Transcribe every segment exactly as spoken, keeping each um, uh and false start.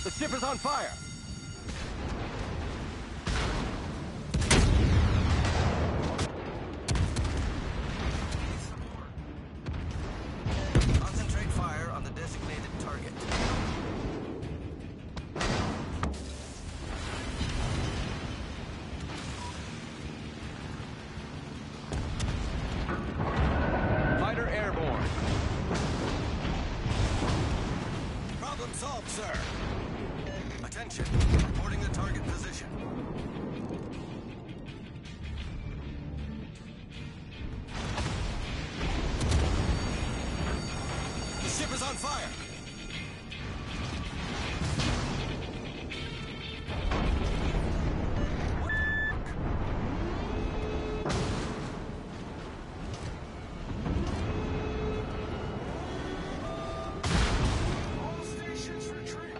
The ship is on fire! Concentrate fire on the designated target. Fighter airborne. Problem solved, sir. Attention. Reporting the target position. The ship is on fire. All stations retreat.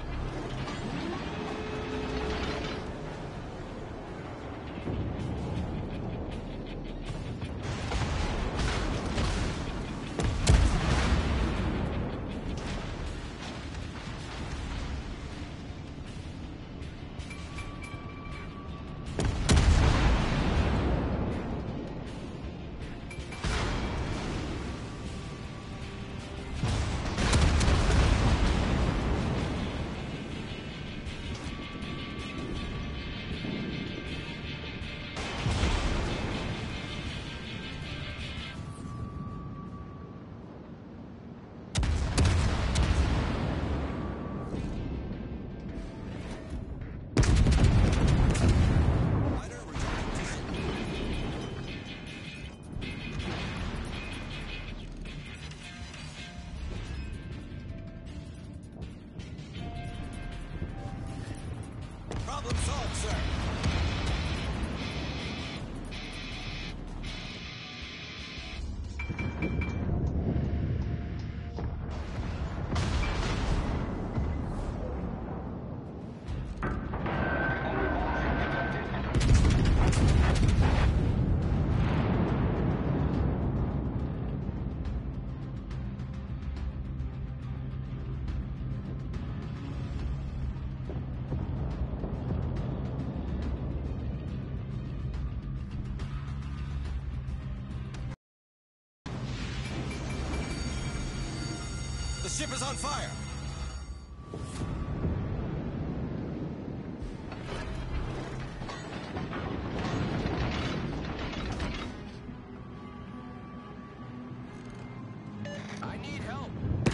Fighter returning to ship. Problem solved, sir. The ship is on fire. I need help.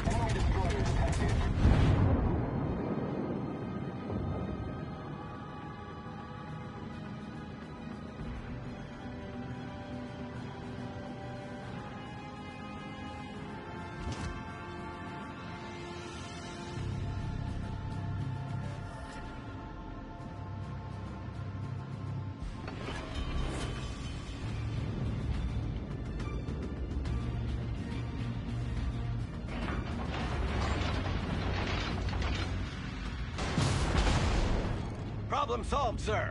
Problem solved, sir.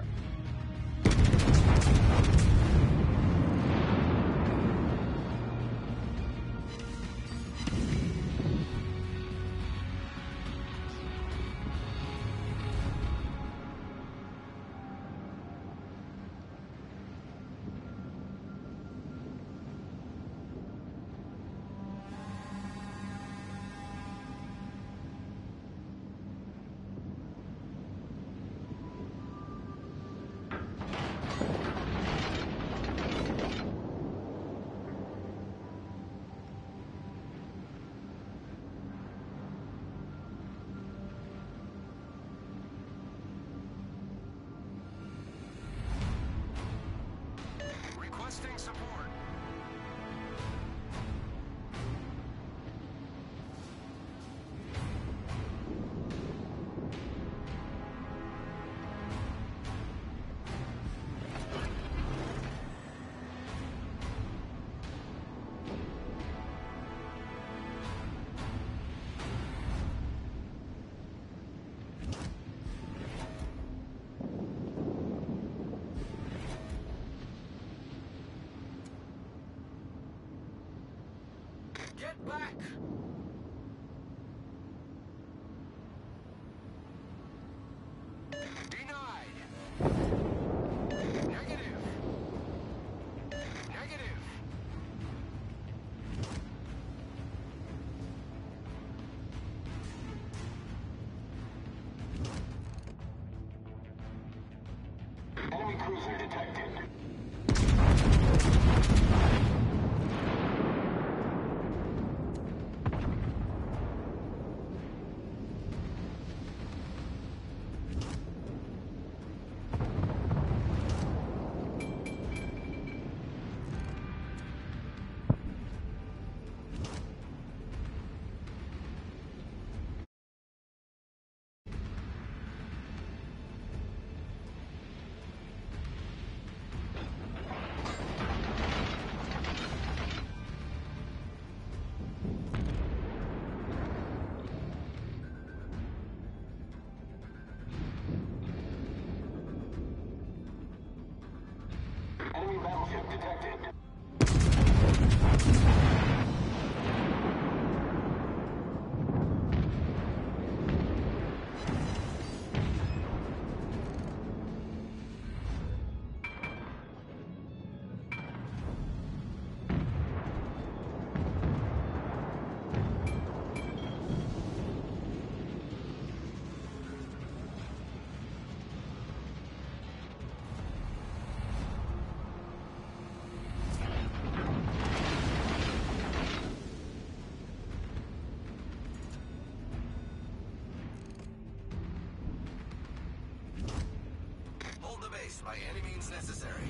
by any means necessary.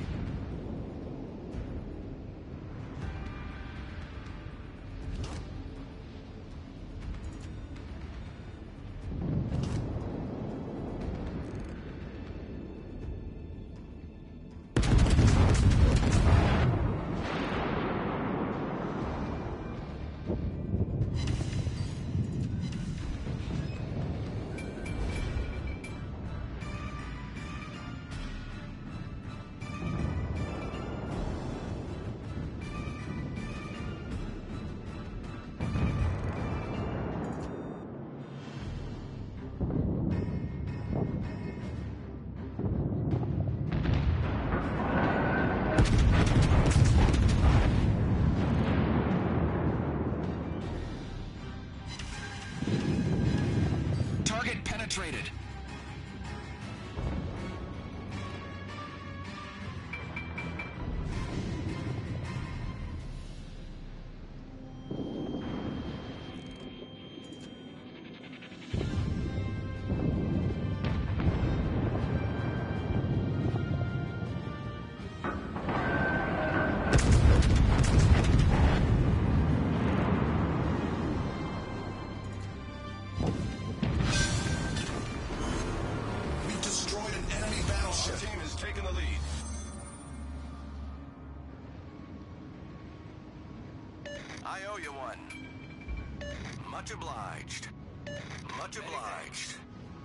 Target penetrated. Our team has taken the lead. I owe you one. Much obliged. Much obliged.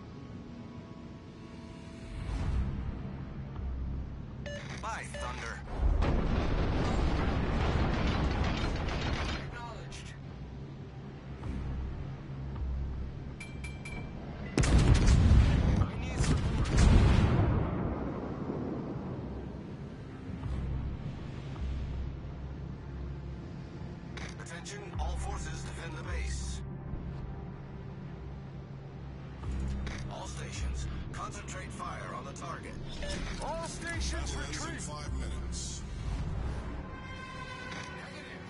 Bye, Thunder. Acknowledged. I need support. Attention, all forces defend the base. All stations, concentrate fire on the target. All stations retreat. Five minutes. Negative.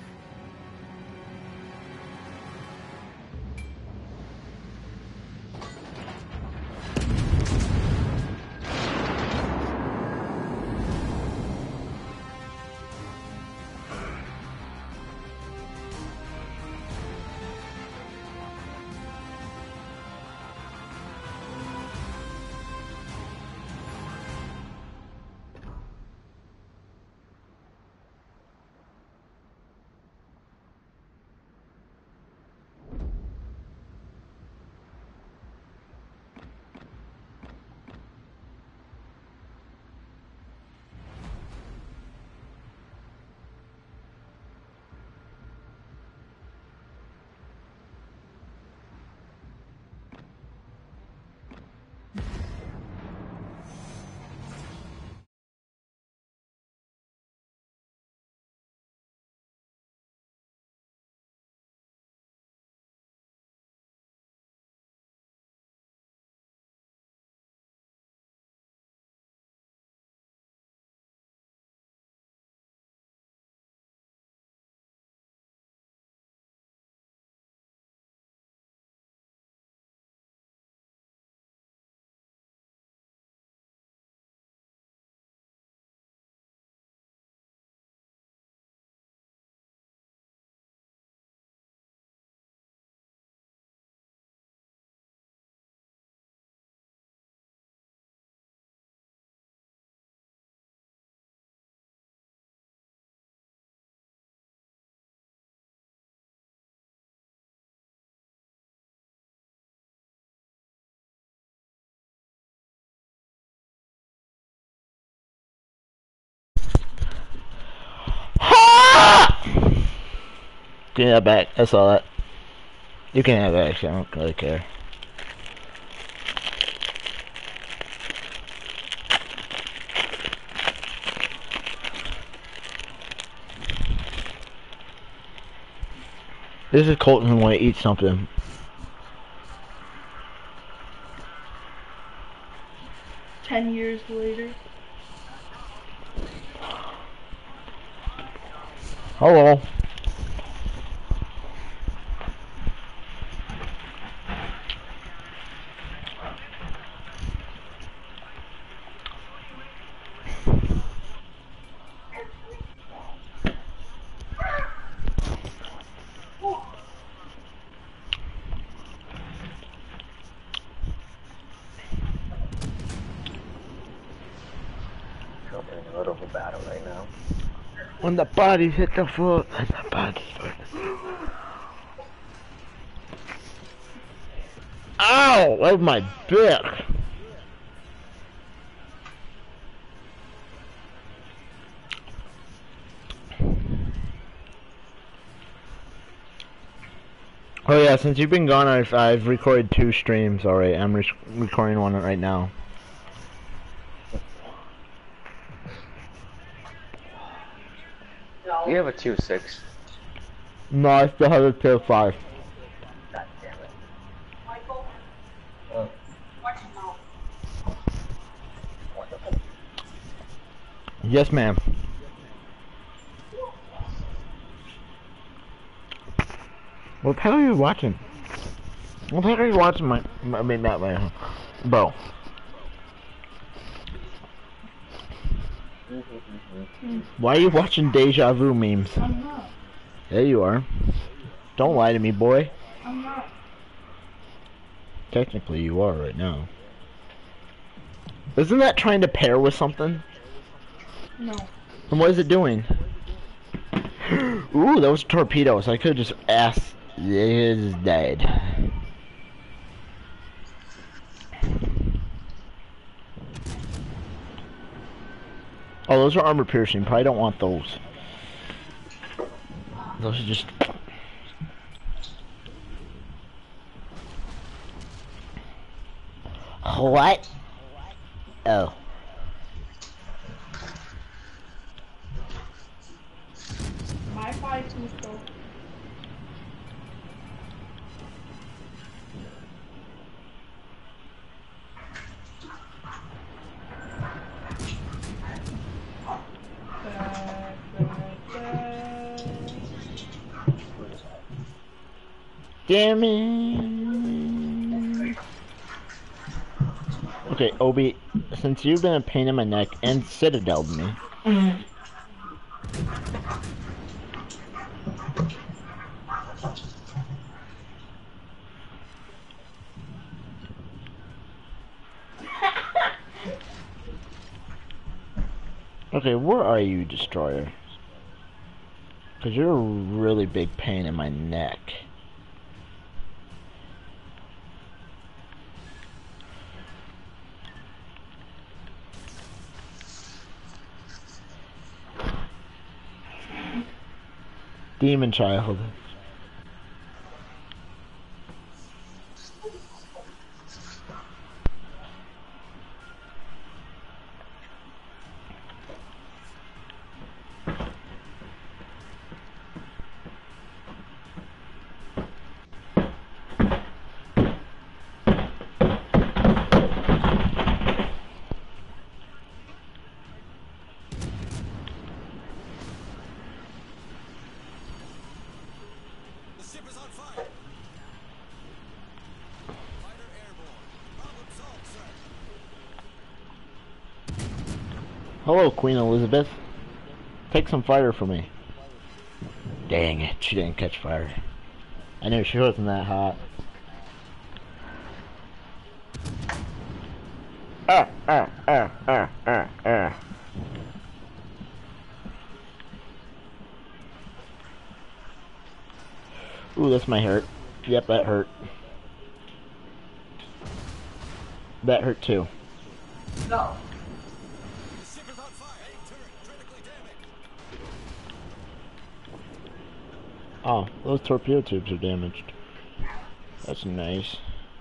Give me that back. That's all that. You can have it, actually. I don't really care. This is Colton who want to eat something. Ten years later. Hello. When the bodies hit the floor, and the bodies hit the floor. Ow! That was my dick. Oh yeah, since you've been gone, I've I've recorded two streams already. I'm re recording one right now. You have a two six. No, I still have a tier five. God damn it. Michael, Oh, watch your mouth. wonderful. Yes, ma'am. What the hell are you watching? What the heck are you watching, my? I mean, not my. Bro. Why are you watching Deja Vu memes? I'm not. There you are. Don't lie to me, boy. I'm not. Technically, you are right now. Isn't that trying to pair with something? No. And what is it doing? Ooh, those torpedoes. I could have just asked. It is dead. Oh, those are armor piercing. Probably don't want those. Those are just. What? Oh. My five pistol. Damn it. Okay, Obi, since you've been a pain in my neck and citadeled me. Mm. Okay, where are you, Destroyer? Because you're a really big pain in my neck. Demon Child. The ship is on fire. Fighter airborne. Problem solved, sir. Hello, Queen Elizabeth. Take some fire for me. Dang it, she didn't catch fire. I knew she wasn't that hot. Ah, ah, ah, ah, ah, ah. Ooh, this might hurt. Yep, that hurt. That hurt too. No. The ship is on fire. A turret critically damaged. Oh, those torpedo tubes are damaged. That's nice.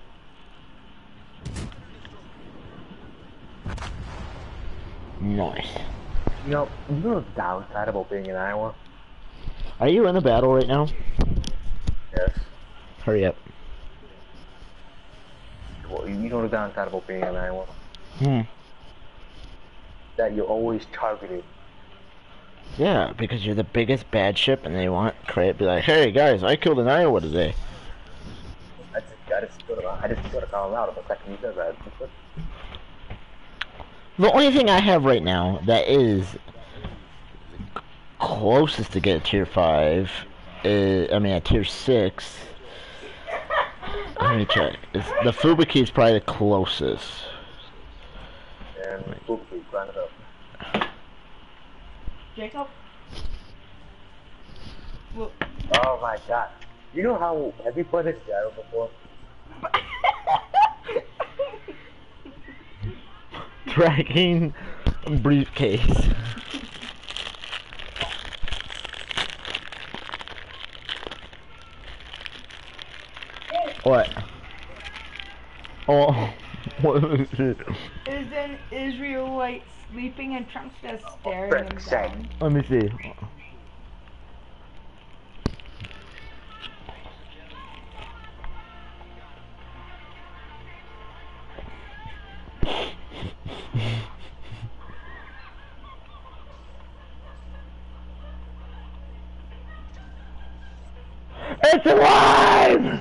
Nice. You know, you know the downside about being in Iowa? Are you in a battle right now? Yes. Hurry up. Well, you know the downside about being in Iowa? Hmm. That you're always targeted. Yeah, because you're the biggest bad ship and they want credit. Be like, hey guys, I killed an Iowa today. I just, I just, go to, I just go to Colorado the second you said that. The only thing I have right now that is closest to get a tier five is, I mean a tier six. Let me check. It's, the Fubuki is probably the closest. And boop, boop, grind it up. Jacob? Look. Oh my god. You know how, have you played this Seattle before? Tracking briefcase. What? Oh, what was it? Is an Israelite sleeping and Trump's just staring him frick's sake. down? Let me see. It's alive!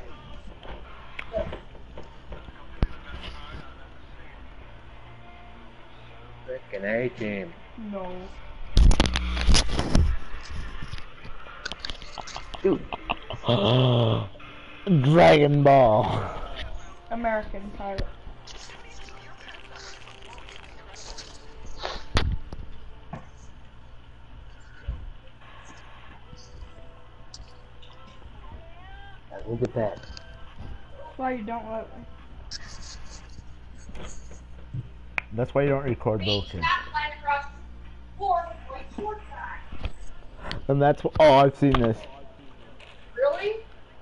Frickin' A-team. No. Dude, Dragon Ball. American pirate. now look at that. That's why you don't let me. That's why you don't record those kids. And that's wh- oh, I've seen this. Really?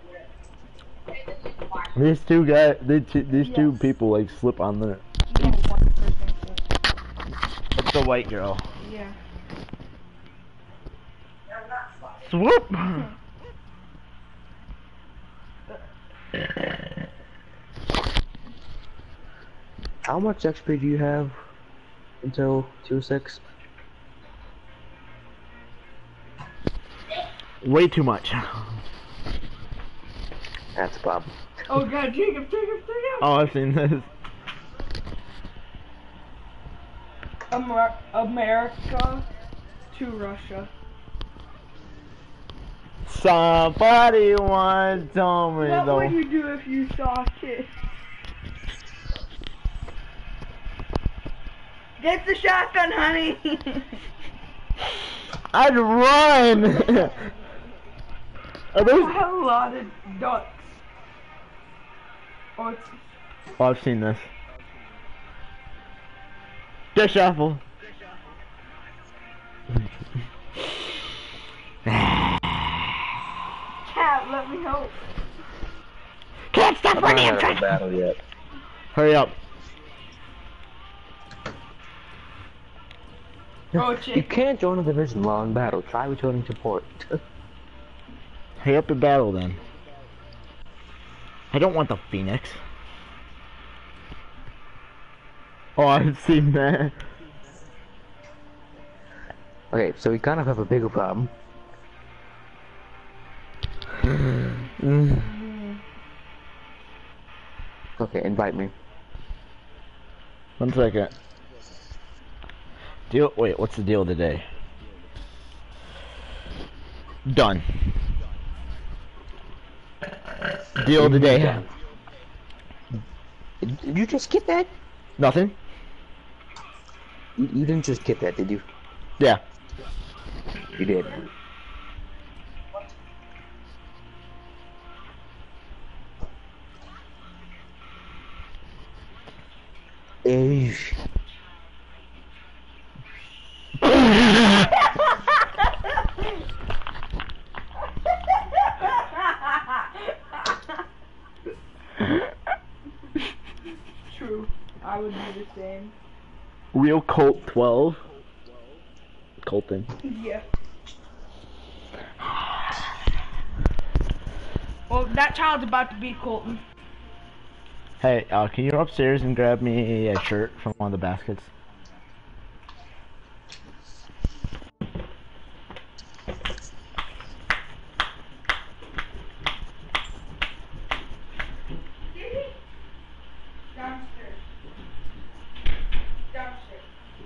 These two guys, these two, these two Yes. people like slip on the. No, one person did. It's the white girl. Yeah. Swoop. How much X P do you have until two six? Way too much. That's a problem. Oh god, Jacob, Jacob, Jacob! Oh, I've seen this. Amer America to Russia. Somebody once told me What though. would you do if you saw a kid? Get the shotgun, honey! I'd run. Are I those? have a lot of ducks. Oh, it's Oh, I've seen this. Dish shuffle. cat, let me help. Can't stop I'm not running. I'm having a trying. battle yet. Hurry up. Oh, You chick. can't join a division while in battle. Try returning to port. Hurry up your battle then. I don't want the Phoenix. Oh, I've seen that. Okay, so we kind of have a bigger problem. Okay, invite me. One second. Deal. Wait, what's the deal today? Done. Deal today. Did you just get that? Nothing. You, you didn't just get that, did you? Yeah. You did. Eesh. True. I would do the same. Real Colt twelve. Colton. Yeah. Well, that child's about to be Colton. Hey, uh, can you go upstairs and grab me a shirt from one of the baskets? Downstairs. Downstairs.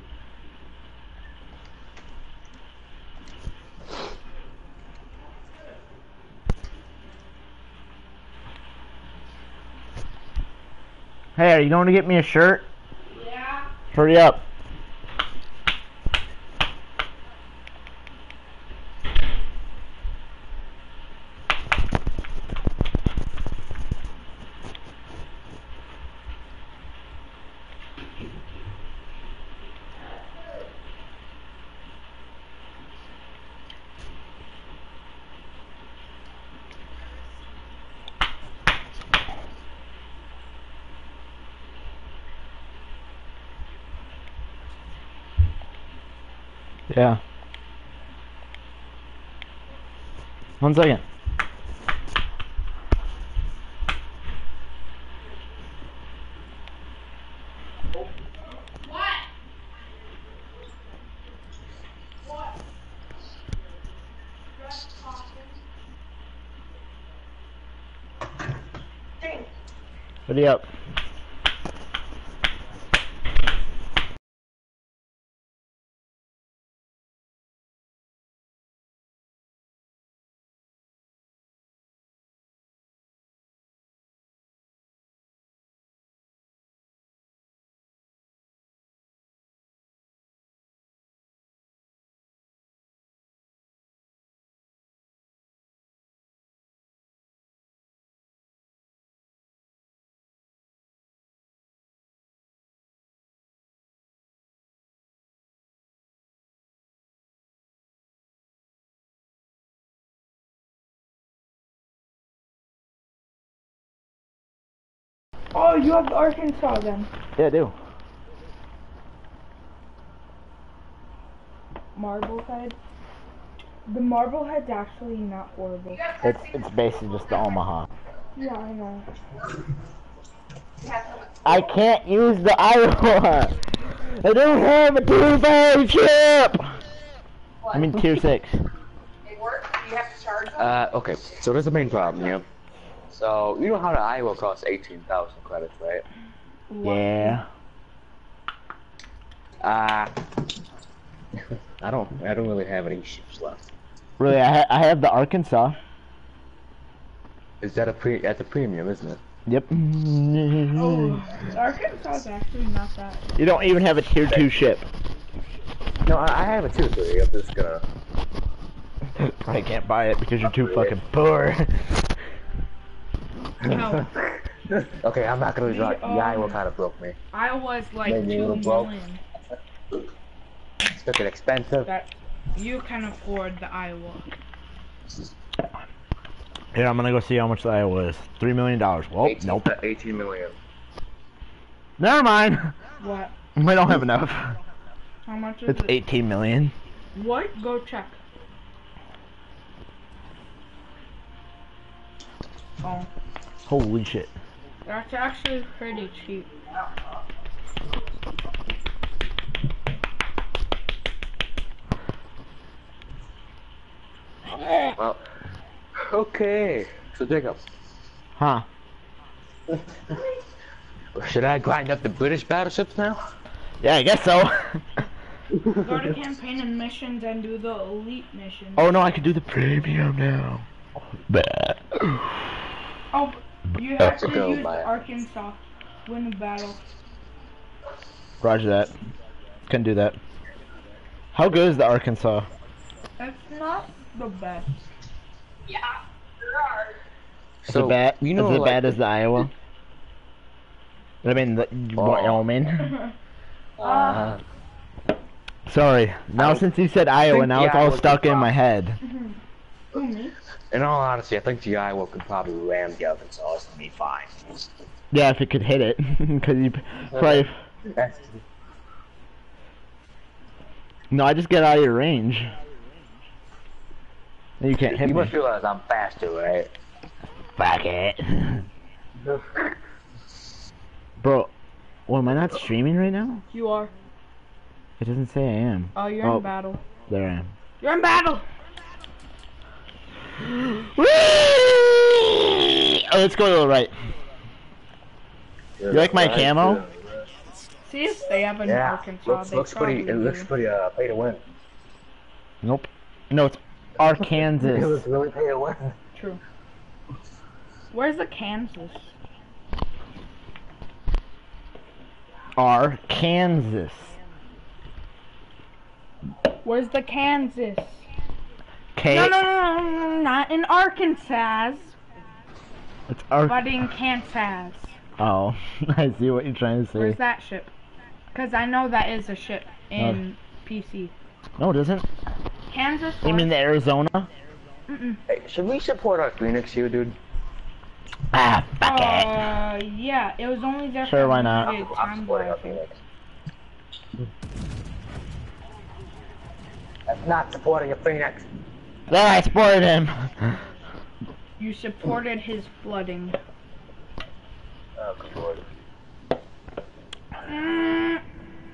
Hey, are you going to get me a shirt? Yeah. Hurry up. Yeah. One second. What? What? Dress talking. Dang. Ready up. Oh, you have the Arkansas then. Yeah, I do. Marblehead. The Marblehead's actually not horrible. It's it's basically just the Omaha. Yeah, I know. I can't use the Iowa. I don't have a tier five chip. I mean tier six. It works? You have to charge them? Uh, okay, so there's the main problem, yeah. So, you know how the Iowa costs eighteen thousand credits, right? Yeah. Uh, I don't, I don't really have any ships left. Really, I ha I have the Arkansas. Is that a pre, that's a premium, isn't it? Yep. Oh, Arkansas is actually not that. You don't even have a tier two ship. No, I, I have it too, so I'm just gonna... I can't buy it because you're too fucking poor. No. Okay, I'm not gonna drop. The um, Iowa kind of broke me. Iowa's like Maybe a two little broke. million. It's looking expensive. That you can afford the Iowa. Here, I'm gonna go see how much the Iowa is. Three million dollars. Well, eighteen, nope. eighteen million. Never mind. What? We don't have enough. How much is It's it? eighteen million. What? Go check. Oh, Holy shit. that's actually pretty cheap. Well, okay. So, Jacob, Huh? should I grind up the British battleships now? Yeah, I guess so. Go to campaign and missions and do the elite missions. Oh no, I can do the premium now. Bah. Oh, you have to go, use Maya. Arkansas. Win the battle. Roger that. Can do that. How good is the Arkansas? It's not the best. Yeah, there are. Is So, it bad? you know, is it like, bad as the Iowa? I mean, the Wyoming. Uh, Sorry. Now I since you said Iowa, think now the it's all Iowa stuck could in my head. Who, me? in all honesty, I think the Iowa could probably ram the Arkansas and be fine. Yeah, if it could hit it, because you probably. No, I just get out of your range. You can't hit You me. must realize I'm faster, right? Fuck it. Bro, well, am I not streaming right now? You are. It doesn't say I am. Oh, you're Oh. in battle. There I am. You're in battle! Whee! Oh, let's go to the right. You like my camo? See if they have an Yeah, Arkansas. looks, they looks pretty. probably It looks do. pretty. Uh, pay to win. Nope. No, it's It Arkansas. looks really pay to win. True. Where's the Kansas? Arkansas. Where's the Kansas? K. No, no, no, no, no, not in Arkansas, It's Ar. but in Kansas. Oh, I see what you're trying to Where's say. that ship? Because I know that is a ship in P C. No, it isn't. Kansas? You mean the Arizona? Mm-mm. Hey, should we support our Phoenix here, dude? Ah, fuck it. Uh, yeah, it was only there Sure, for why a not? limited I'm time, supporting though, I our think. Phoenix. That's not supporting a Phoenix. Then I supported him. You supported his flooding. Oh, good lord. Mm,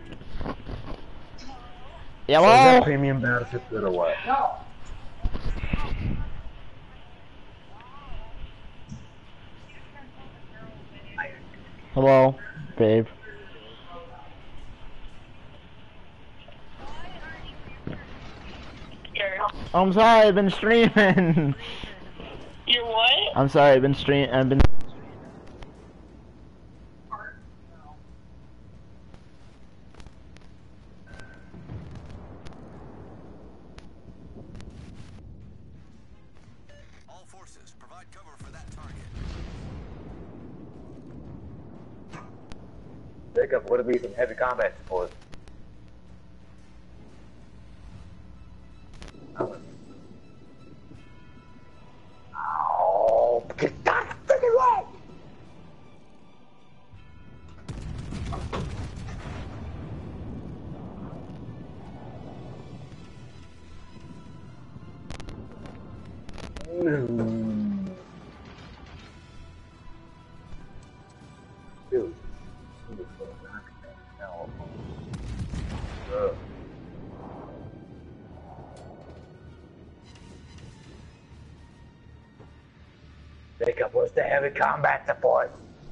Is that Hello? premium battleship good or what? No. Hello, babe. I'm sorry, I've been streaming. You're what? I'm sorry, I've been stream. I've been. All forces, provide cover for that target. Jacob, what would be some heavy combat support? Oh, get that freaking way! Mm. Dude. No. Ugh. Jacob, what's the heavy combat support?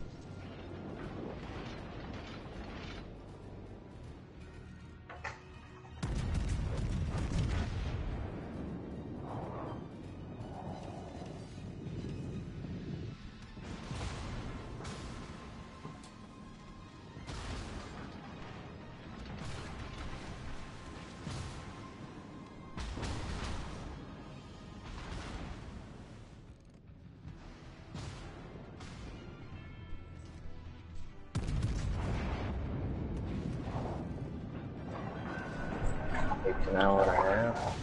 Takes an hour and a half.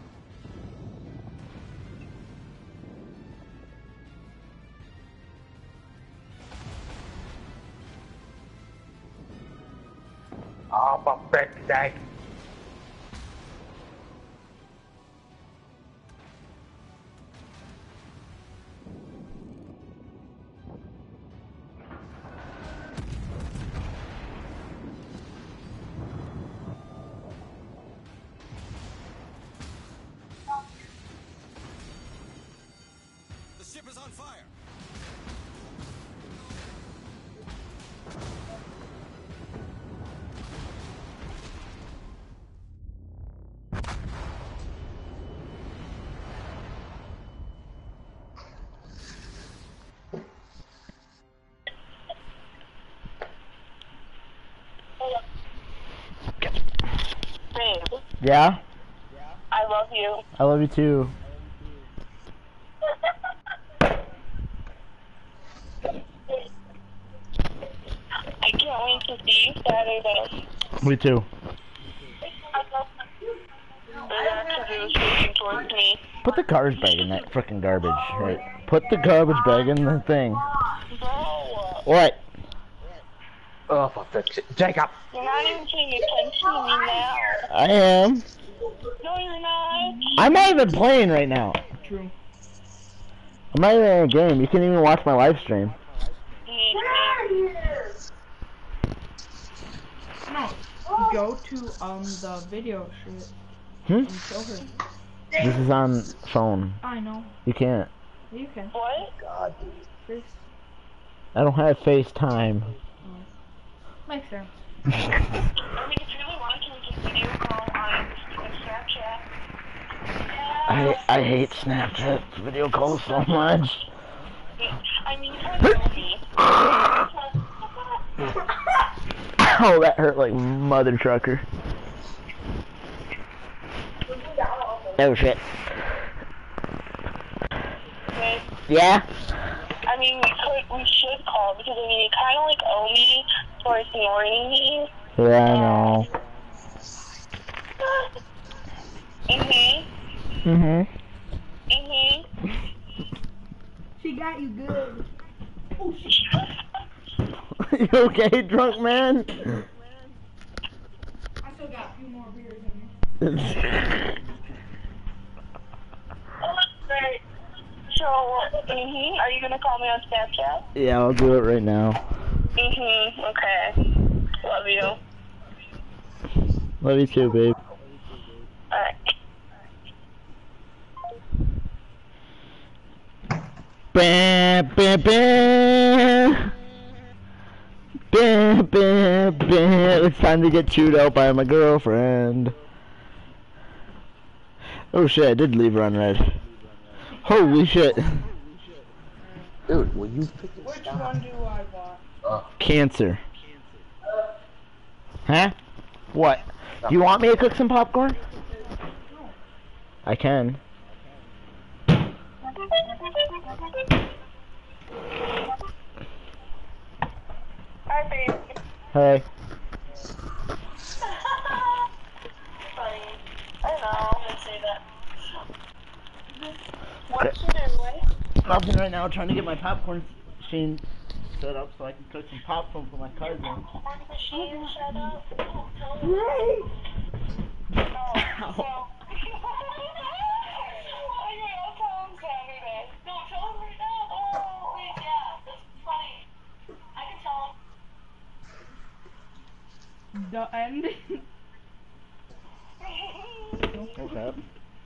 Oh, for frick's sake. The ship is on fire. Babe, Yeah, I love you. I love you too. I can't wait to see you Saturday. Me too. There's actually facing towards me. Put the garbage bag in that frickin' garbage. Right. Put the garbage bag in the thing. Bro, What? Oh, for frick's sake. Jacob! you're not even paying attention to me now. I am. No, you're not. I'm not even playing right now. true. I'm not even in a game. You can't even watch my live stream. No. Go to um the video shit Hmm? and show her. This is on phone. I know. You can't. You can. What? God. This I don't have FaceTime. makes sense. I mean, if you really want to, we can video call on Snapchat. I I hate Snapchat video calls so much. I mean, you know me. Oh, that hurt like mother trucker. Oh shit. But, Yeah? I mean, we could, we should call because I mean, you kind of like owe me for ignoring me. Yeah, I know. Mhm. Mhm. Mhm. She got you good. You okay, drunk man? I still got a few more beers in me. Great. So, mm-hmm. Are you gonna call me on Snapchat? Yeah, I'll do it right now. Mm-hmm. Okay. Love you. Love you too, babe. Alright. Bam, bam, bam. Bam, bam, bam. It's time to get chewed out by my girlfriend. Oh shit, I did leave her on red. Holy shit. Dude, will you pick Which one do I want? Uh, Cancer. Huh? What? Do you want me to cook some popcorn? I can. Hi, babe. Hey. Funny. I know, I'm gonna say that. What you doing? Nothing right now, trying to get my popcorn machine set up so I can cook some popcorn for my cousin. Popcorn machine, shut up. Yay! Oh, so... okay, I'll tell him Saturday. No, tell him right now. Oh, wait, yeah, this is funny. I can tell him. The end. What's up?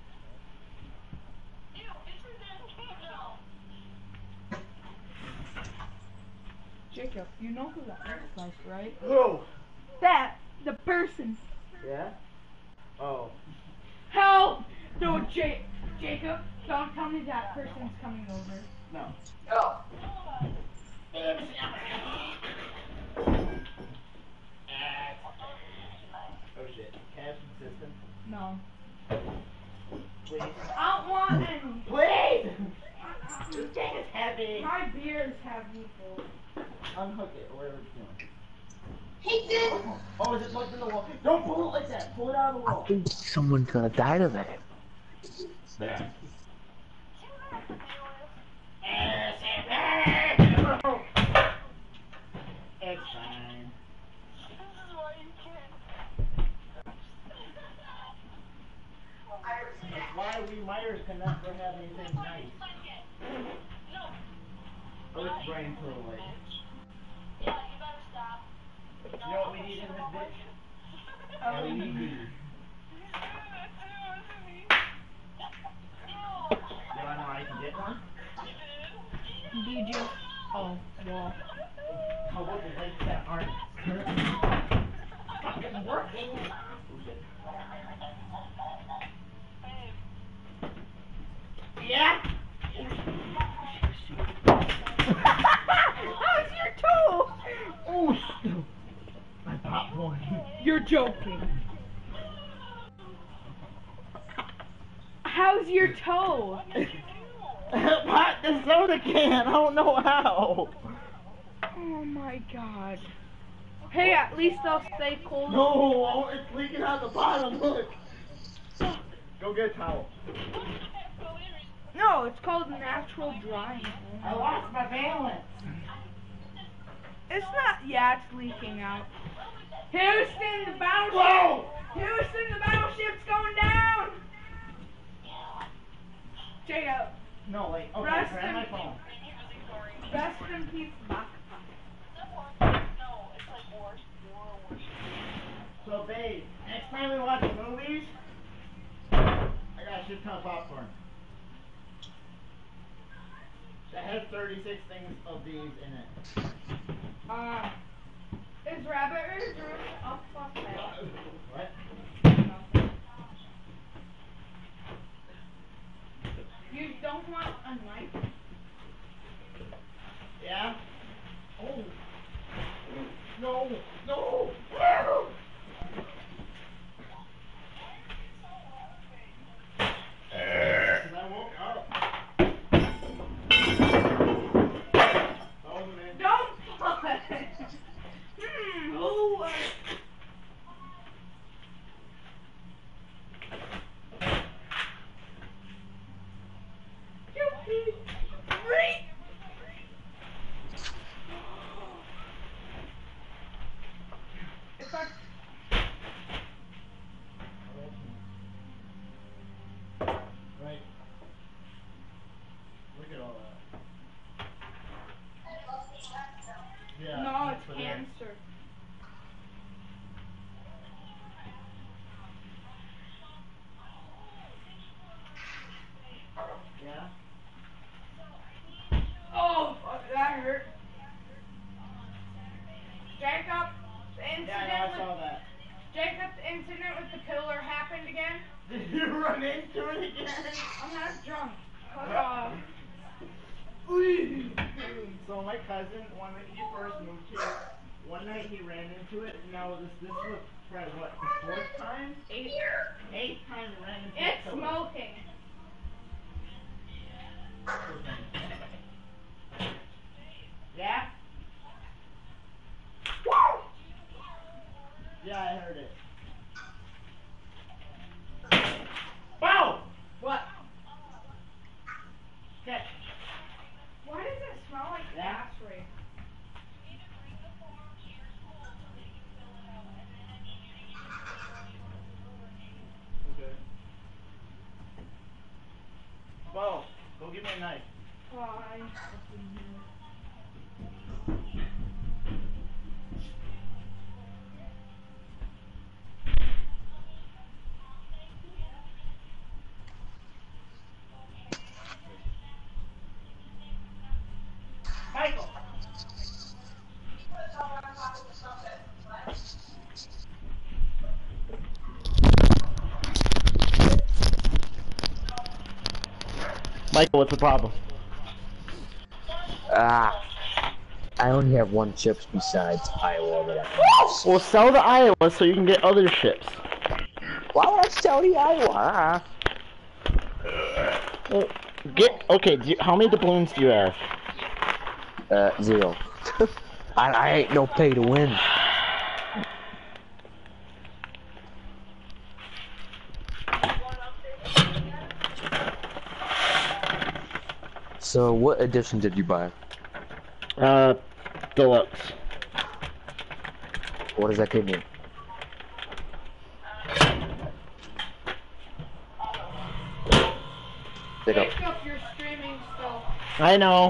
Jacob, you know who that looks like, right? Who? That, the person. Yeah? Oh. Help! No, J Jacob, don't tell me that person's coming over. No. oh. Oh shit. Cash system. No. Please. I don't want any. Please! This thing is heavy. My beers have me full. Unhook it, or whatever it's doing. Oh, is it plugged in the wall? Don't pull it like that. Pull it out of the wall. I think someone's gonna die today. There. It's fine. That's why we Myers can never have anything nice. Earth brain pearl light. Yeah, you better stop. You know what we need in this bitch? L E D. Do I know I can get one? Did you? Oh, well. How about the lights that aren't currently fucking working? Oh shit. Yeah? How's your toe? Oh, I popped one. You're joking. How's your toe? Pop the soda can. I don't know how. Oh my god. Hey, at least I'll stay cold. No, it's leaking out the bottom. Look. Go get a towel. No, it's called natural drying. I lost my balance. It's not. Yeah, it's leaking out. Houston, the battleship. Whoa! Houston, the battleship's going down. Jacob. No, wait. Okay, Rest grab in my phone. Rest in peace, Mac. So, babe, next time we watch movies, I got a shit ton of popcorn. That has thirty-six things of these in it. Uh, is Rabbit or is Drew? Oh, fuck that. What? You don't want a knife? Yeah? Oh. No, no, no! Because I woke up. Oh, man. Don't push! Hmm, ooh. uh, Cupid. at all that. Yeah. No, it's cancer. Yeah? Oh, fuck, that hurt. Jacob, the incident Yeah, I know, I with saw that. Jacob, the incident with the pillar happened again. Did you run into it again? I'm not drunk. But, uh, So my cousin, when he first moved here, one night he ran into it. Now this this was probably what, the fourth time? eight. Eighth time he ran into It's the pillar. smoking. Yeah? Yeah, I heard it. Wow! What? Okay. Why does it smell like Yeah. gas ray? Okay. Bo, go get me a knife. Fine. Michael! Michael, what's the problem? Ah. I only have one chips besides Iowa that I Well, sell the Iowa so you can get other ships. Why would I sell the Iowa? Ah. Well, get okay. Do you, how many doubloons do you have? Uh, zero. I, I ain't no pay to win. So, what edition did you buy? Uh, deluxe. What does that give you? Pick up. Jacob, you're streaming still. I know.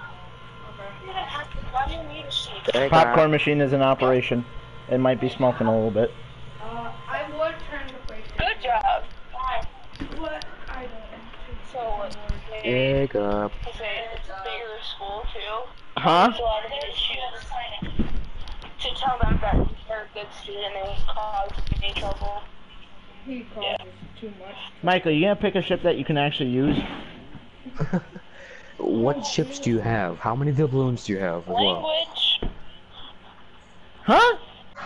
Why do you need a sheet? Pick Popcorn up. machine is in operation. It might be smoking a little bit. Uh, I would turn the PlayStation. Good job. But I don't. So, maybe, Pick up. because it's a bigger school too. Huh? So I would shoot to tell them that they're a good student and cause any trouble. He causes too much. Michael, you gonna pick a ship that you can actually use? What chips do you have? How many doubloons do you have as well? Language. Huh?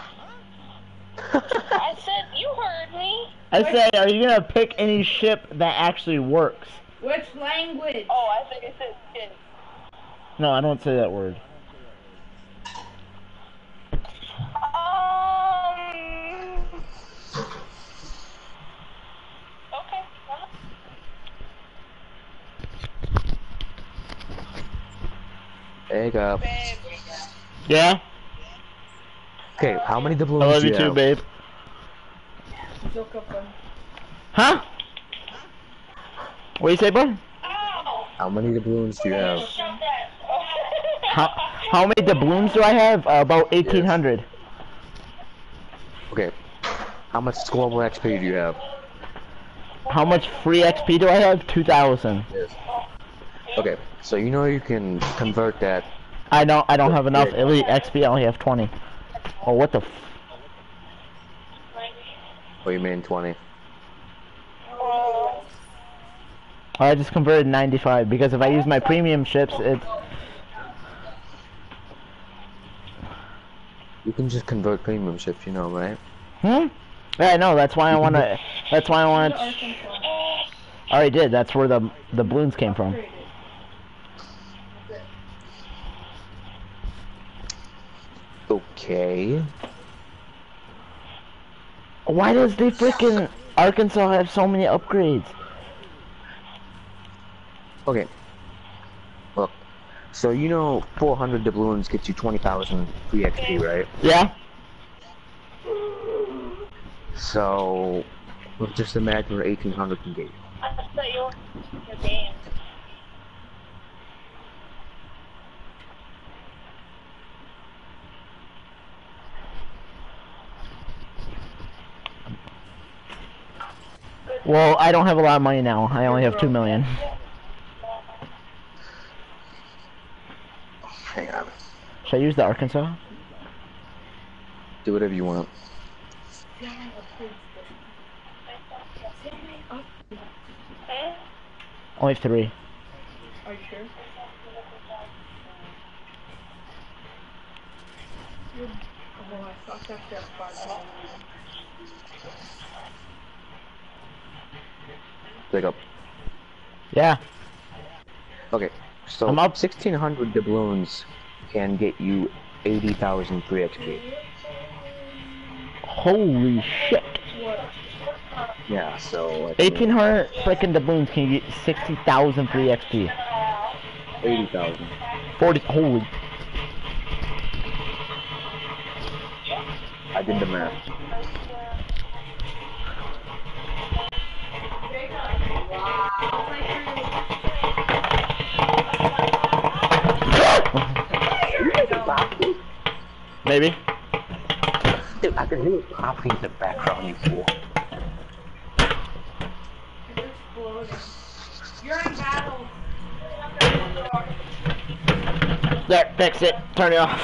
I said you heard me. I say, are you gonna pick any ship that actually works? Which language? Oh, I think I said skin. No, I don't say that word. Um. Okay. well, Pick up. Babe. Yeah? Okay, how many doubloons I love do you you too, have? babe. Jacob, um, Huh? What do you say, bud? Ow! How many doubloons do you have? Shut that. How, how many doubloons do I have? Uh, about eighteen hundred. Okay. How much global X P do you have? How much free X P do I have? two thousand. Yes. Okay, so you know you can convert that. I don't, I don't have enough elite X P, I only have twenty. Oh, what the f- What do you mean twenty? Oh, I just converted ninety-five, because if I use my premium ships, it's... You can just convert premium ships, you know, right? Hmm? Yeah, I know, that's why I wanna, that's why I wanna... I already did, that's where the, the balloons came from. Okay. Why does the freaking Arkansas have so many upgrades? Okay. Look. So you know four hundred doubloons gets you twenty thousand free X P, right? Yeah? So let's just imagine where eighteen hundred can get you. I thought you were your game. Well, I don't have a lot of money now. I only have two million. Hang on. Should I use the Arkansas? Do whatever you want. Only three. Are you sure? You're... Oh, I thought that's their spot. Pick up. Yeah. Okay, so I'm up. sixteen hundred doubloons can get you eighty thousand free X P. Holy shit. Yeah, so... I eighteen hundred freaking doubloons can get sixty thousand free X P. eighty thousand. forty. Holy. I did the math. Maybe. Dude, I can hear you popping in the background, you fool. It's exploding. You're in battle. There, fix it. Turn it off.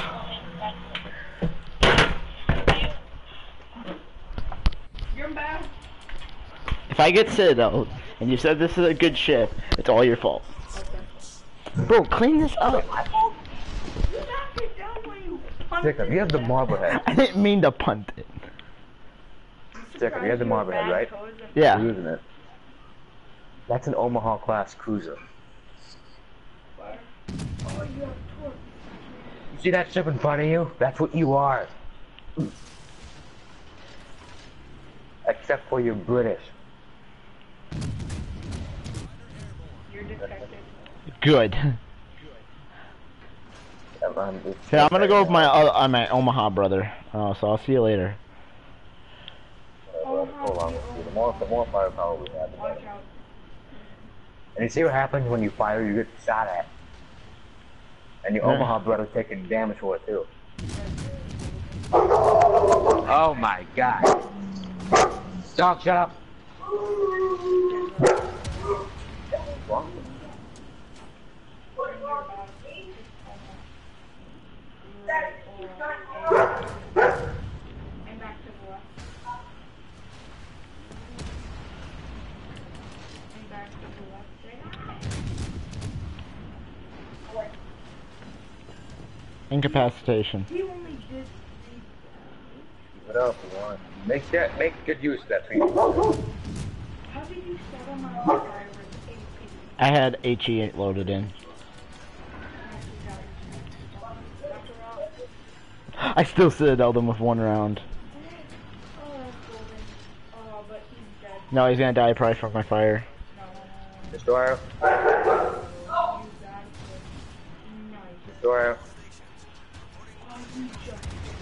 You're in battle. If I get Citadel, and you said this is a good ship, it's all your fault. Bro, clean this up. You knocked it down when you punched Jacob, it you have the down. Marblehead. I didn't mean to punt it. Jacob, you have the Marblehead, right? Yeah. You're using it. That's an Omaha class cruiser. Oh, you have torque. You see that ship in front of you? That's what you are. Except for you're British. You're detected. Good. I'm, I'm, Yeah, I'm gonna go with my uh, my Omaha brother. Oh, so I'll see you later. Hold on. The more, the more firepower we have, the Watch better. out. And you see what happens when you fire, you get shot at. And your Yeah. Omaha brother's taking damage for it too. Oh my god. Dog, shut up. And back to the left. And back to the left. Incapacitation. He only did three. What else you want? Make that, make good use of that tree. How did you settle my driver with eight people? I had H E eight loaded in. I still Citadeled him with one round. Oh, that's golden. Oh, but he's dead. No, he's gonna die probably from my fire. Destroyer. You died. Nice. Destroyer. Oh, you just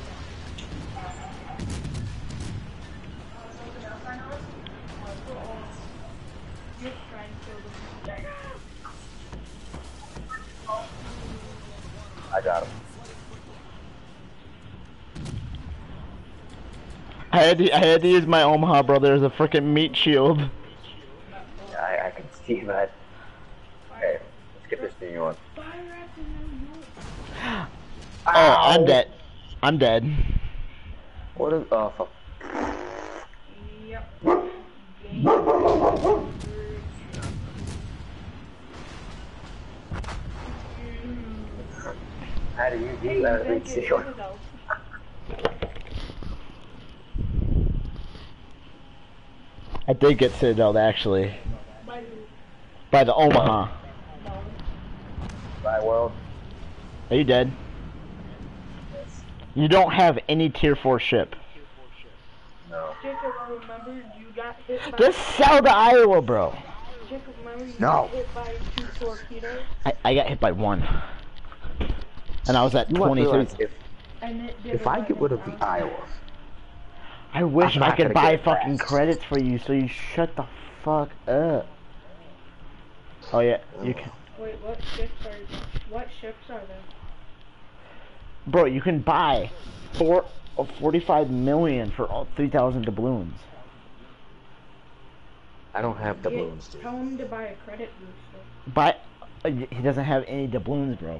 You're trying to kill them. I got him. I had to, I had to use my Omaha brother as a freaking meat shield. Yeah, I, I can see that. Okay, let's get this thing on. Fire at the New York. Oh, I'm dead. I'm dead. What is, oh, fuck. Yep. How do you Hey, do that? you Let's get see. Citadel. I did get Citadel actually. By the By the Omaha. no. Bye, world. Are you dead? You don't have any tier four ship. No. Jacob, remember you got hit by Just sell the Iowa, bro. Jacob, remember you No. got hit by two torpedoes? I, I got hit by one. And I was at You want to twenty-three. realize if, And it did if I get rid of the Iowa, I wish I'm I not could gonna buy get fucking fast. credits for you so you shut the fuck up. Oh yeah, you can. Wait, what ships are what ships are there? Bro, you can buy four, oh, forty-five million for all three thousand doubloons. I don't have Get, doubloons, dude. tell him to buy a credit booster. But uh, he doesn't have any doubloons, bro.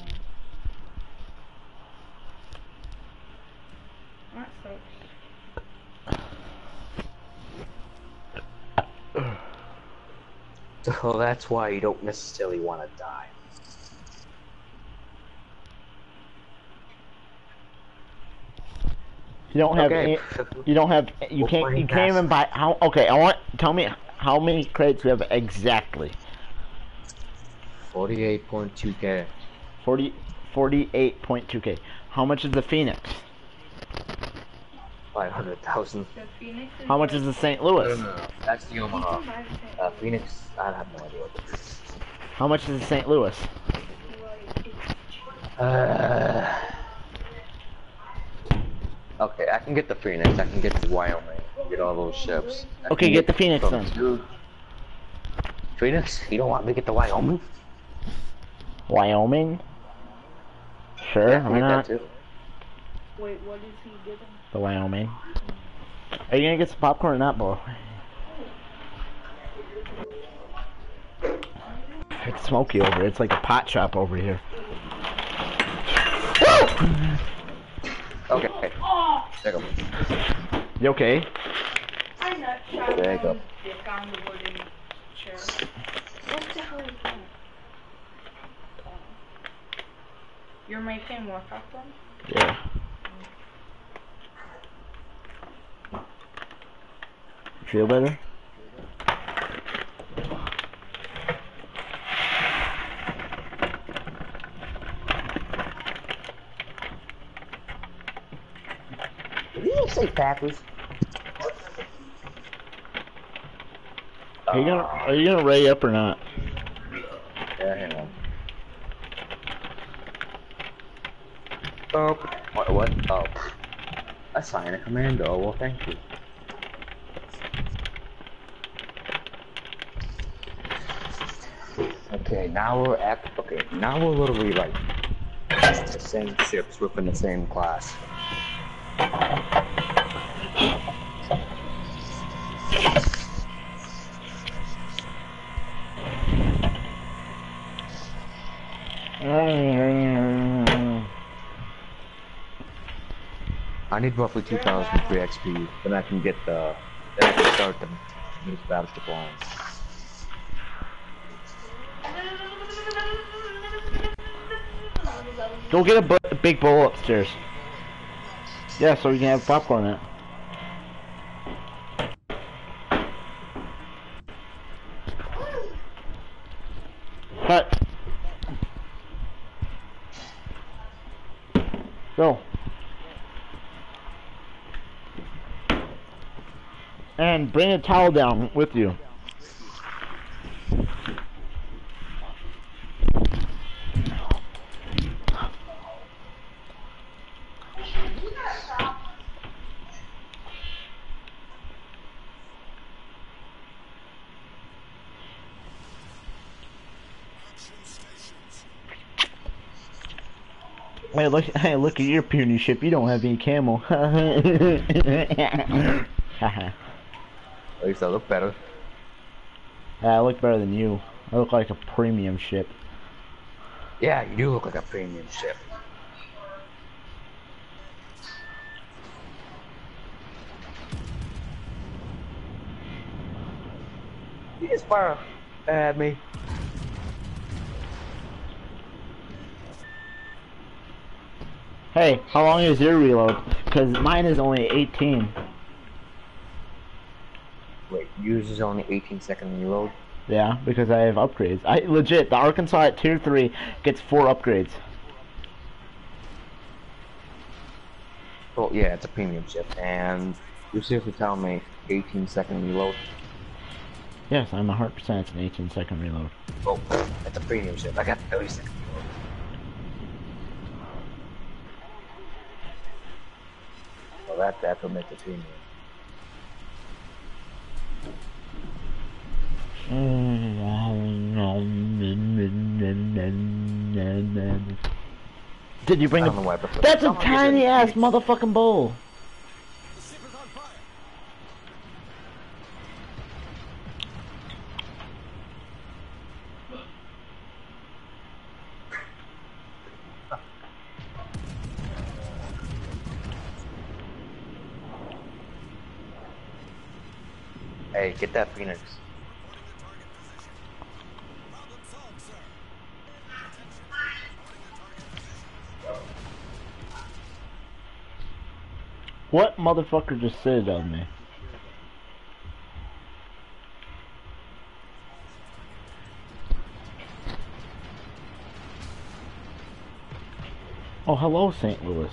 That sucks. So that's why you don't necessarily want to die. You don't have Okay. any, you don't have you We'll can't find you can't even buy how okay I want tell me how many credits you have exactly. forty-eight point two K. forty, forty-eight point two K. How much is the Phoenix? five hundred thousand. The Phoenix is How much is the Saint Louis? No, no, no. That's the You Omaha. can buy the Saint Uh, Phoenix, I have no idea what the Phoenix is. How much is the Saint Louis? Like, it's Uh, okay, I can get the Phoenix. I can get the Wyoming. Get all those ships. I Okay, can get the Phoenix from then. two- Phoenix? You don't want me to get the Wyoming? Wyoming? Sure, Yeah, I can why get not? that too. Wait, what is he getting? The Wyoming. Are you gonna get some popcorn or not, boy? It's smoky over here. It's like a pot shop over here. Okay, Oh! there you go. You okay? I nut shot There you go. him dick on the wooden chair. What the hell is that? Oh. You're making more popcorn? Yeah. Feel better? Did you say Packers? Are you gonna Are you gonna ray up or not? Yeah, hang on. Oh, what? What? Oh, assign a commando. Well, thank you. Okay, now we're at. Okay, now we're literally like the same ships within the same class. I need roughly two thousand free X P, then I can get the. Then I can start the new battleship line. Go get a, bu a big bowl upstairs. Yeah, so we can have popcorn in it. Cut. Go. And bring a towel down with you. Hey, look! Hey, look at your puny ship. You don't have any camo. At least I look better. I look better than you. I look like a premium ship. Yeah, you do look like a premium ship. You just fire at me. Hey, how long is your reload? Because mine is only eighteen. Wait, yours is only eighteen second reload? Yeah, because I have upgrades. I legit, the Arkansas at tier three gets four upgrades. Well, yeah, it's a premium ship, and you're seriously telling me eighteen second reload? Yes, I'm one hundred percent it's an eighteen second reload. Oh, it's a premium ship. I got thirty second reload. Well, that, that will make it premium. Did you bring I a... don't know why I prefer- That's a Someone gives it tiny ass eight. motherfucking bowl. Hey, get that Phoenix. What motherfucker just said on me? Oh, hello, Saint Louis.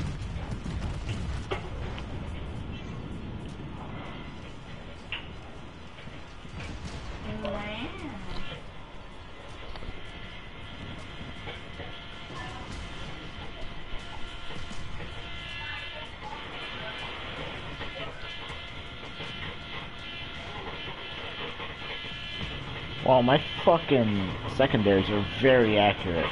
Wow, my fucking secondaries are very accurate.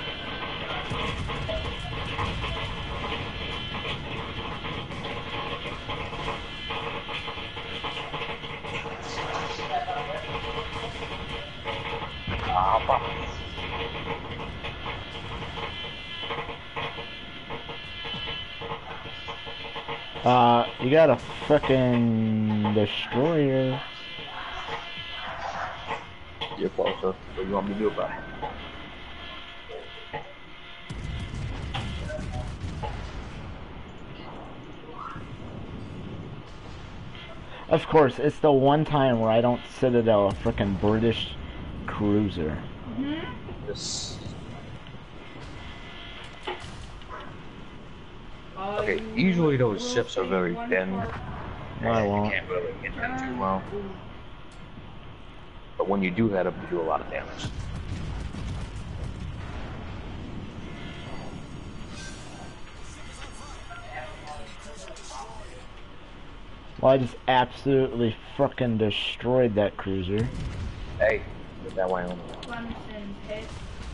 Uh, you got a frickin' destroyer. You're closer. What do you want me to do about it? Of course, it's the one time where I don't citadel a frickin' British cruiser. Mm-hmm. This. Okay, usually those ships are very thin. No, I You won't. can't really hit them too well. But when you do hit them, you do a lot of damage. Well, I just absolutely frickin' destroyed that cruiser. Hey, get that Wyoming. Clemson Pitt.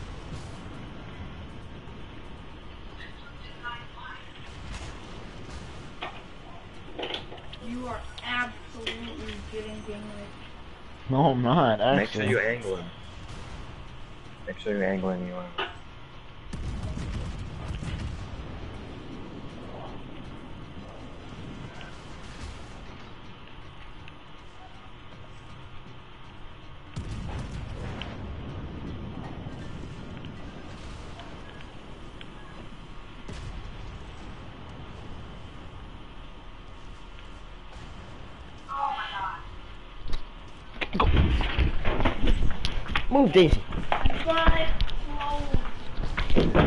You are absolutely getting damaged. No, I'm not, actually. Make sure you're angling. Make sure you're angling you are. Move, Daisy. Got it. Whoa.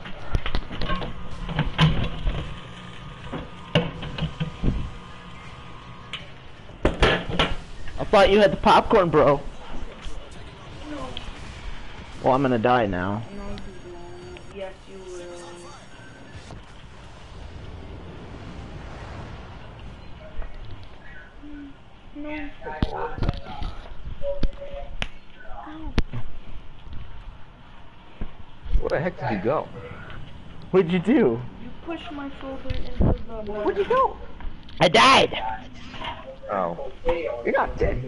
I thought you had the popcorn, bro. Well, I'm gonna die now. No, you won't. Yes, you will. No. Where the heck did you go? What'd you do? You pushed my shoulder into the... Where'd you go? I died! Oh. You're not dead.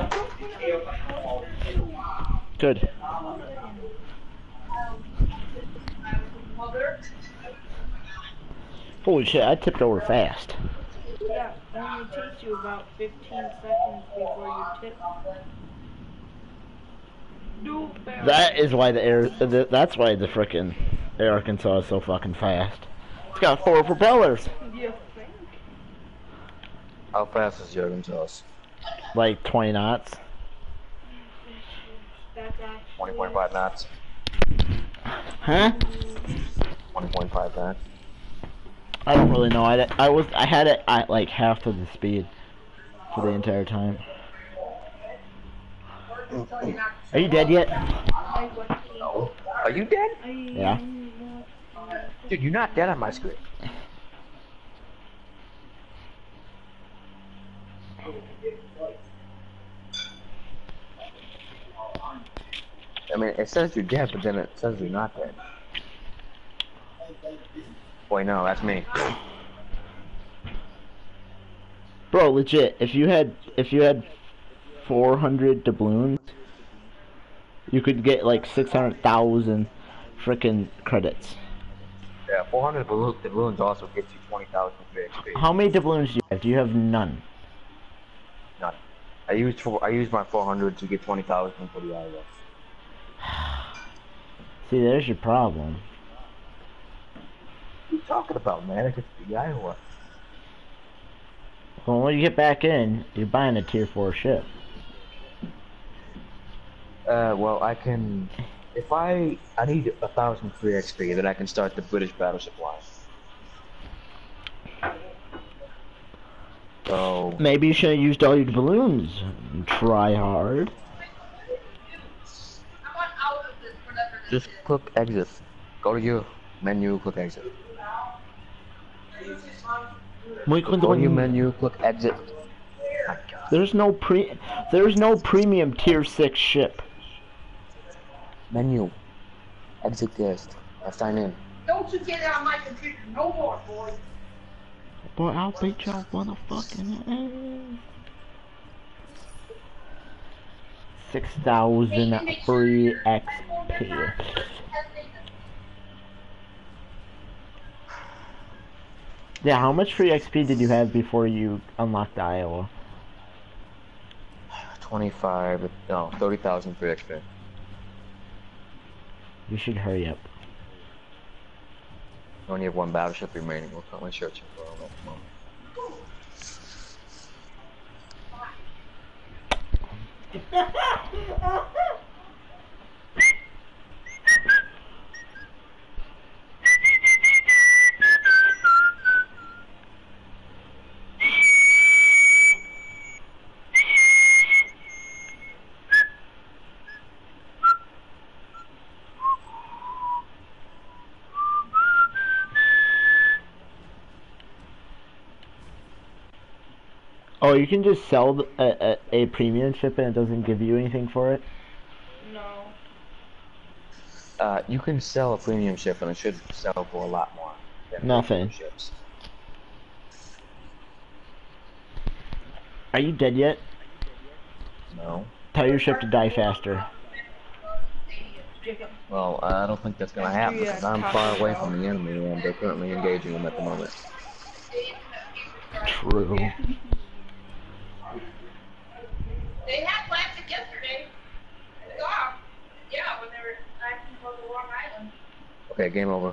Good. Holy shit, I tipped over fast. Yeah, it only takes you about fifteen seconds before you tip. Do better. That is why the air, the, that's why the frickin' Air Arkansas is so fucking fast. It's got four propellers. You think? How fast is Jurgen to us? Like twenty knots. That's actually... twenty point five knots. Huh? twenty point five knots. I don't really know. I, I was I had it at like half of the speed for the entire time. Are you dead yet? No. Are you dead? Yeah. Dude, you're not dead on my screen. I mean, it says you're dead, but then it says you're not dead. Boy, no, that's me. Bro, legit. If you had if you had four hundred doubloons, you could get like six hundred thousand frickin' credits. Yeah, four hundred doubloons also gets you twenty thousand free X P. How many doubloons do you have? Do you have none? None. I used for I used my four hundred to get twenty thousand for the Iowa. See, there's your problem. What are you talking about, man? It's the Iowa. Well, when you get back in, you're buying a tier four ship. Uh, well, I can. If I I need a thousand free X P, then I can start the British battleship line. So Maybe you should have used all your balloons. Try hard. I want out of this, whatever this just is. click exit. Go to your menu, click exit. Muy Go to cuando- your menu, click exit. My God. There's no pre. There's no premium tier six ship. Menu. Exit guest. Now sign in. Don't you get it on my computer no more, boy. Boy, I'll beat y'all motherfucking ass. Six thousand free X P. Yeah, how much free X P did you have before you unlocked Iowa? Twenty-five. No, thirty thousand free X P. You should hurry up. I only have one battleship remaining. We're currently searching for a next month. Oh, you can just sell the, a, a, a premium ship and it doesn't give you anything for it? No. Uh, you can sell a premium ship and it should sell for a lot more than Nothing. premium ships. Are you dead yet? No. Tell your ship to die faster. Well, I don't think that's gonna happen because I'm far away from the enemy and they're currently engaging them at the moment. True. They had plastic yesterday. It's off. Yeah, when they were acting for the Long Island. Okay, game over.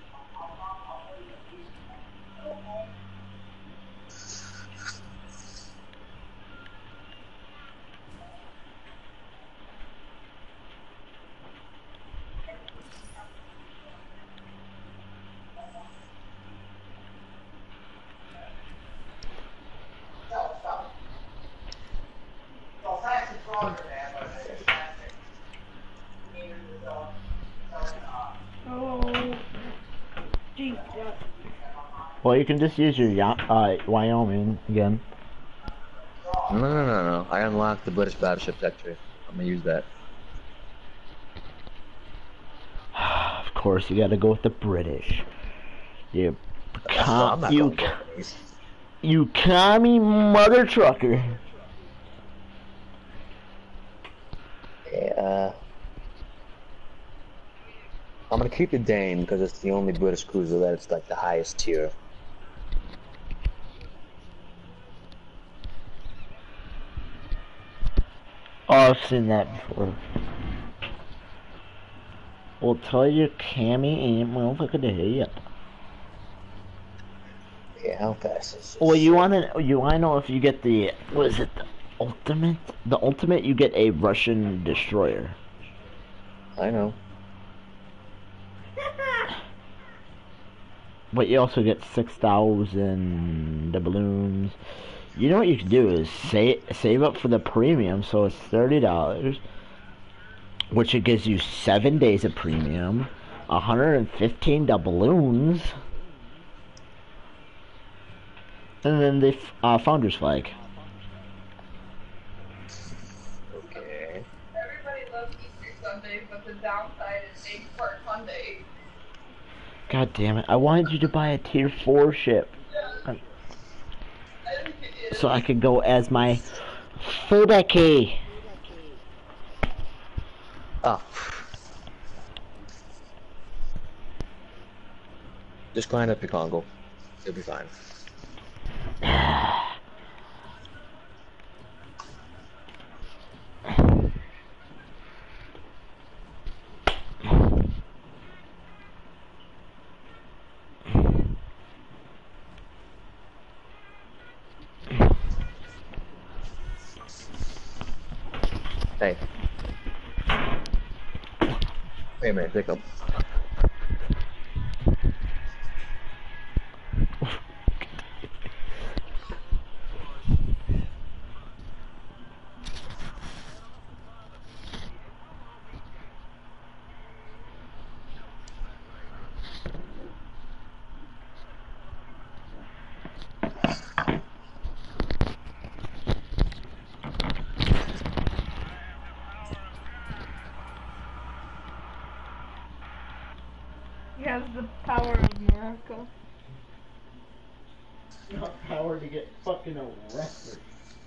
Oh. Geez, yeah. Well, you can just use your Ya- uh, Wyoming again. No, no, no, no. I unlocked the British battleship sector. I'm gonna use that. Of course, you gotta go with the British. You, That's com- why I'm not you, going for co- these. you commie mother trucker. Okay, uh, I'm gonna keep the Dane because it's the only British cruiser that it's like the highest tier. Oh, I've seen that before. Well, tell your Cammy ain't motherfucker to hit. Okay, how fast is this? Well, you wanna, you wanna know if you get the, what is it, the ultimate? The ultimate, you get a Russian destroyer. I know. But you also get six thousand doubloons. You know what you can do is save save up for the premium, so it's thirty dollars, which it gives you seven days of premium, one hundred and fifteen doubloons, and then the uh, founder's flag. Okay. Everybody loves Easter Sunday, but the downside is Egg Part Sunday. God damn it! I wanted you to buy a tier four ship, I think it is. so I could go as my Furbecky. Oh. Just grind up your Congo. You'll be fine. Wait a minute, Jacob. He has the power of America. Not power to get fucking arrested.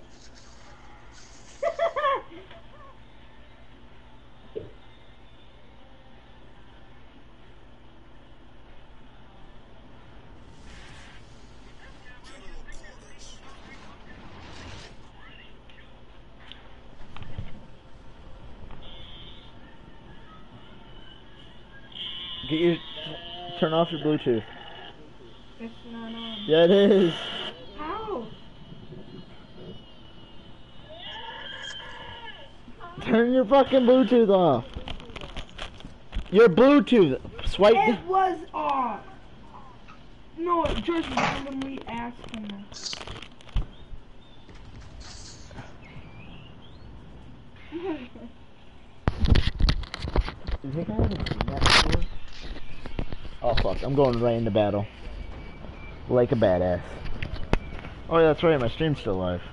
Get your turn off your Bluetooth. It's not on. Yeah, it is. How? Turn your fucking Bluetooth off. Your Bluetooth. Swipe. It was off. No, it just randomly asked him that. You think I haven't seen that before? Oh fuck, I'm going right into battle. Like a badass. Oh yeah, that's right, my stream's still live.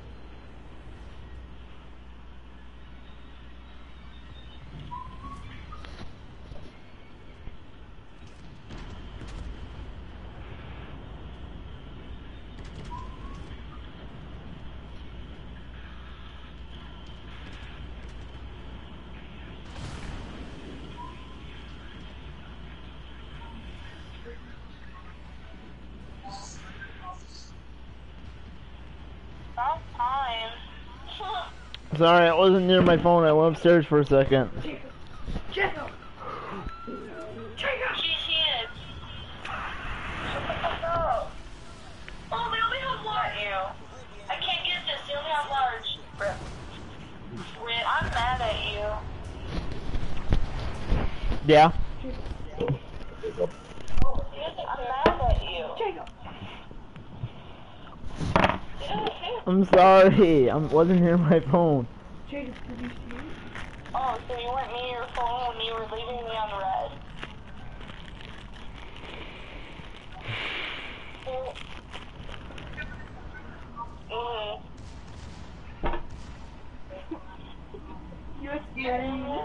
About time. Sorry, I wasn't near my phone. I went upstairs for a second. Jacob! She's here. Oh, oh, they only have large. I can't get this. They only have large. Rip. I'm mad at you. Yeah. I'm mad at you. Jacob! I'm sorry. I wasn't near my phone. Jacob, did you see it? Oh, so you weren't near your phone when you were leaving me on red. Mm. You're scaring me.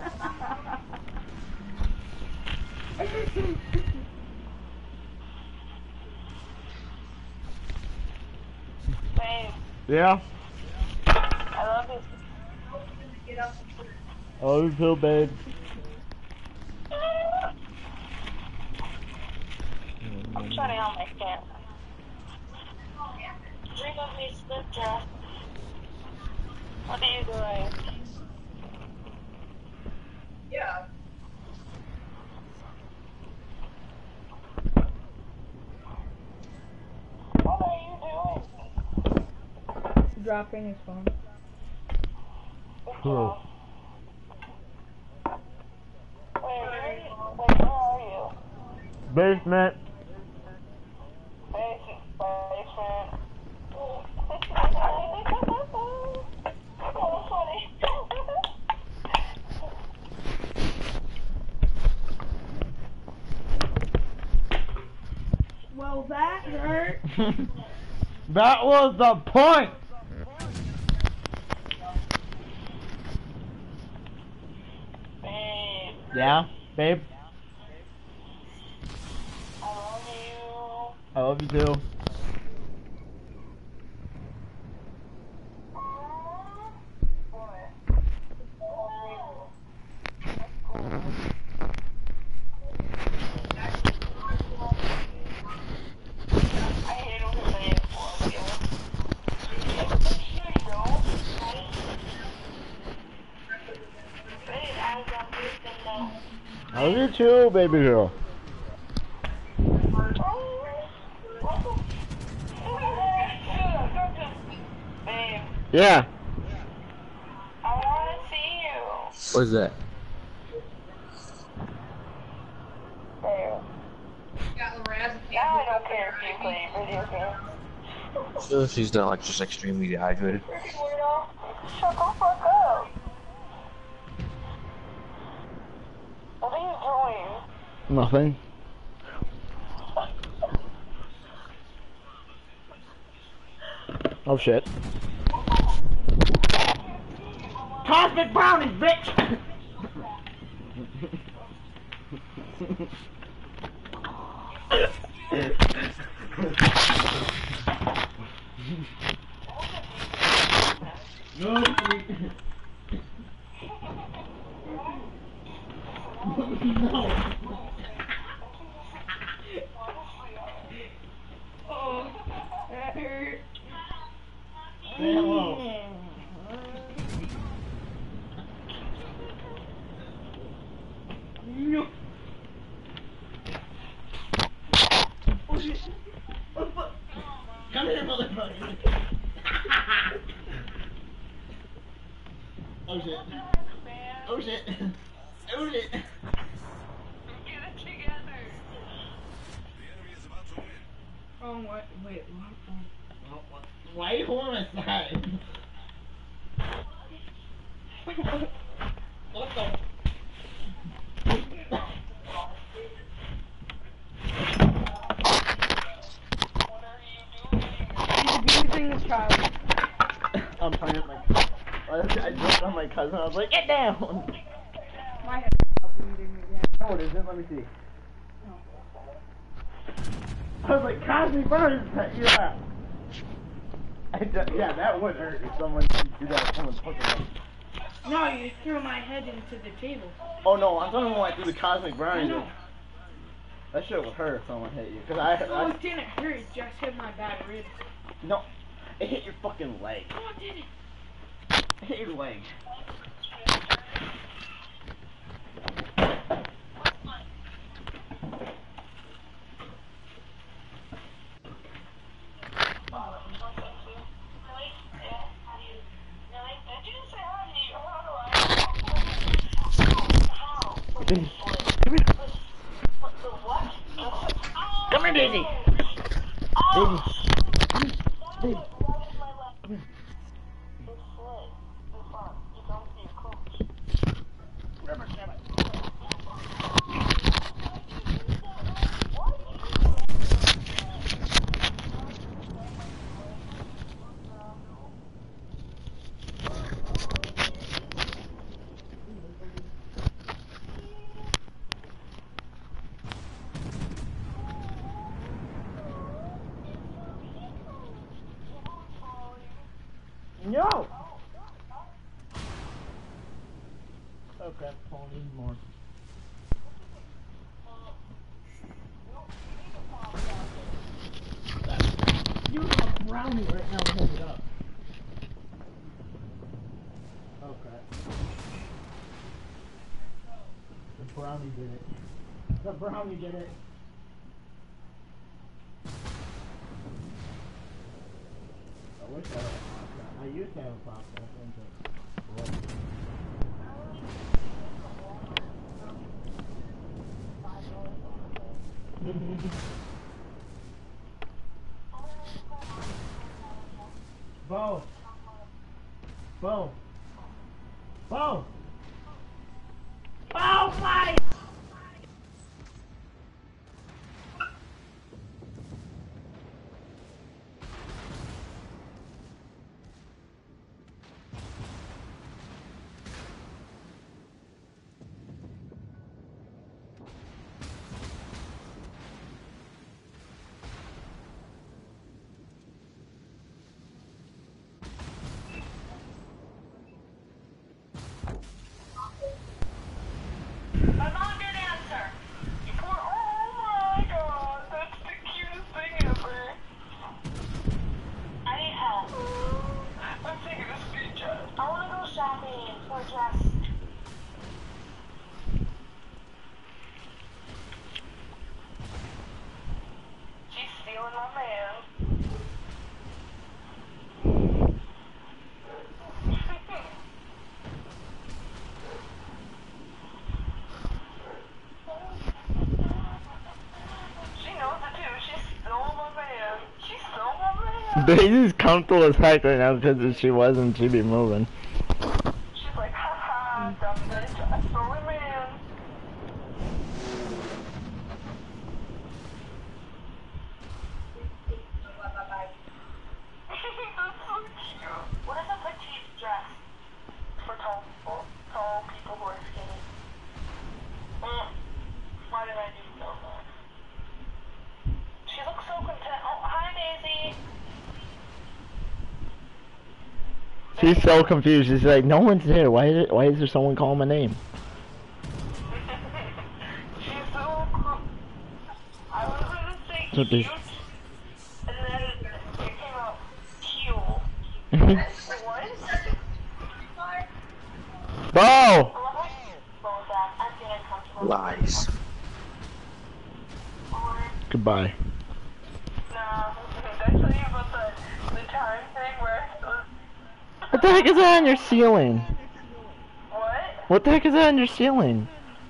Babe, Yeah. I love you. I love you too, babe. I'm trying out my camera. Drink of me, sister. What are you doing? Yeah. What are you doing? Dropping his phone. Cool. Wait, wait, where are you? Basement. Basement. Basement. So funny. Well, that hurt. That was the point. Babe, Yeah, babe. I love you. I love you too. I hate when they love you. Babe, I love you so much. I love you too, baby girl. Babe, Yeah. I want to see you. What is that? don't care if you play video games. So she's not like just extremely dehydrated. Weirdo. Shut the fuck up. What are you doing? Nothing. Oh shit. Cosmic brownies, bitch! No, no. Oh, that hurt. Hello. No. Oh shit. Oh fuck. Come here, motherfucker. Oh shit. Oh shit. Oh shit. Get it together. Oh, what? Wait, what? Why are you holding my side? What the? He's abusing his child. I'm playing with my. I jumped on my cousin. I was like, get down. My head bleeding again. Oh, what is it? Let me see. I was like, Cosmic Brown is you out. I d yeah, that would hurt if someone did that. If someone took it. No, you threw my head into the table. Oh no, I'm talking about when I threw the Cosmic I Brownie. know. That shit would hurt if someone hit you. Cause I, Oh, I it didn't hurt. It just hit my bad ribs. no, it hit your fucking leg. Oh, it didn't. It hit your leg. Come here, Daisy. Daisy. Daisy. No! Okay, pony more. You have a brownie right now to hold it up. Okay. The brownie did it. The brownie did it. I wish I had a podcast. I used to have a podcast. Bo! Bo! Bo! Bo, fight! Daisy's comfortable as heck right now because if she wasn't, she'd be moving. She's like, haha, dumb bitch, I stole a man. That's so cute. What is a petite dress for tall people, tall people who are skinny? Mm. Why did I do so that? She looks so content. Oh, hi, Daisy. She's so confused. She's like, no one's there. Why is it? Why is there someone calling my name? She's so cool. I was gonna say So cute, this- and then it came out cute. What? Bo! What was that? I think I come to Lies. Goodbye. Nah, did I tell you about the, the time thing where it was... What the heck is that on your ceiling? What? What the heck is that on your ceiling?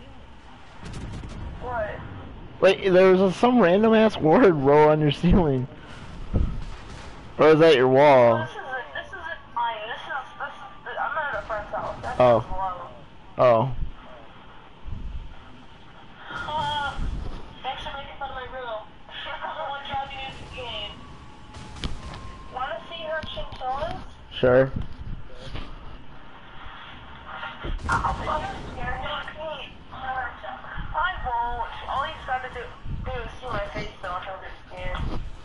What? Like, there was a, some random ass word roll on your ceiling. Or is that your wall? This isn't, this isn't mine. This is, this is, I'm at a friend's house. That's Oh. just low. Oh. Uh, thanks for making fun of my grill. I want to drive you into the game. Want to see her chinchillas? Sure. I won't. All he's got to do, do is see my face though and he'll get scared.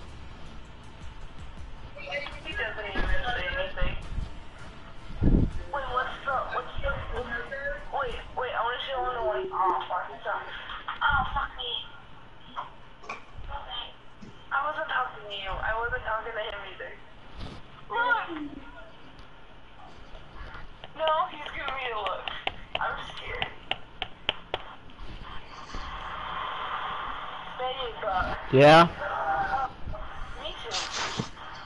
He doesn't even say anything. Wait, what's the, what's the, wait, wait, I want to show him the one. Oh, fuck, it's not. Oh, fuck me. I wasn't talking to you. I wasn't talking to him either. Run! No, he's giving me a look. I'm scared. Babe, uh, Yeah? me too.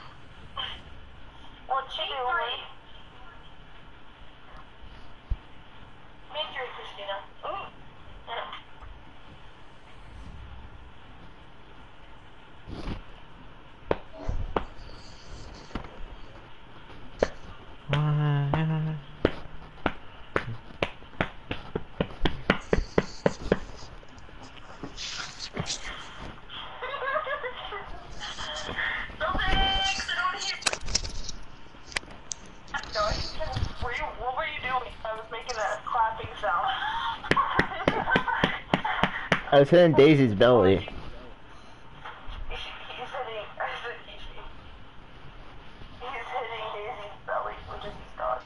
What you doing? Me three, Christina. Ooh. Yeah. No thanks, I don't hear. No, I just, were you, what were you doing? I was making a clapping sound. I was hitting Daisy's belly. He's hitting, I said he's, he's hitting Daisy's belly, which is his dog.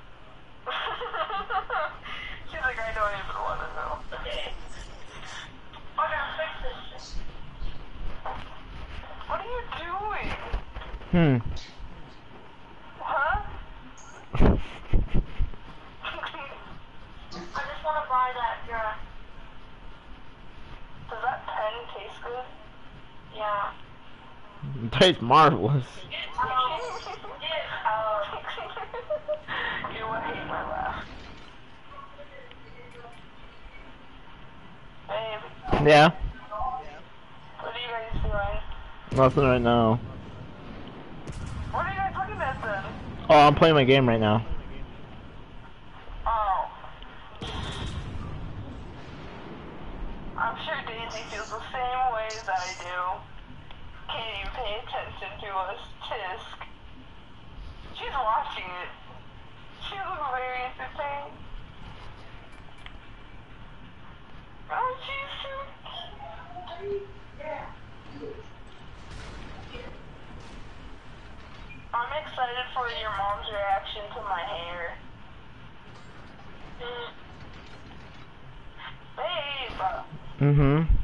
She's like, I don't even want to know. Okay. I gotta fix this. What are you doing? Hmm. Huh? I just want to buy that dress. Does that pen taste good? Yeah. It tastes marvelous. Oh. You would hate my laugh. Babe, Yeah? what are you guys doing? Nothing right now. What are you guys looking at then? Oh, I'm playing my game right now. Oh. I'm sure Daisy feels the same way as I do. Can't even pay attention to us, Tisk. She's watching it. She looks very entertained. Oh, she's so cute. I'm excited for your mom's reaction to my hair. Mm. Babe. Mm-hmm.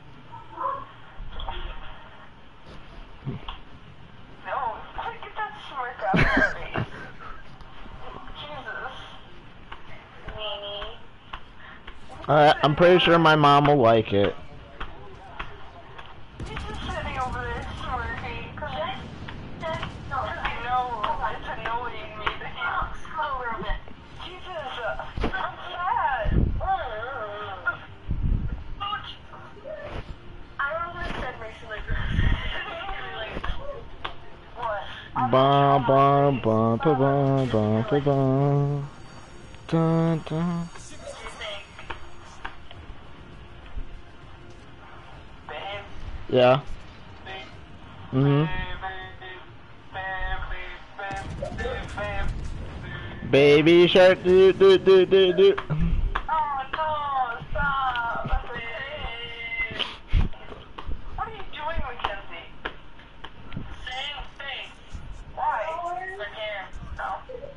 No, get that smirk out of your face. Jesus. Meanie. Uh, I'm pretty sure my mom will like it. He's just sitting over there smirking, cause I, cause I know it's annoying me that he's slow a little bit. Jesus, uh, I'm sad. I don't know what I said recently. Like, what? Bum bum bum bum bum bum bum bum. Dun dun. Yeah. Mhm. Baby shark do do do do do. Oh no, stop! What are you doing, Mackenzie? Same thing. Why? For him. No.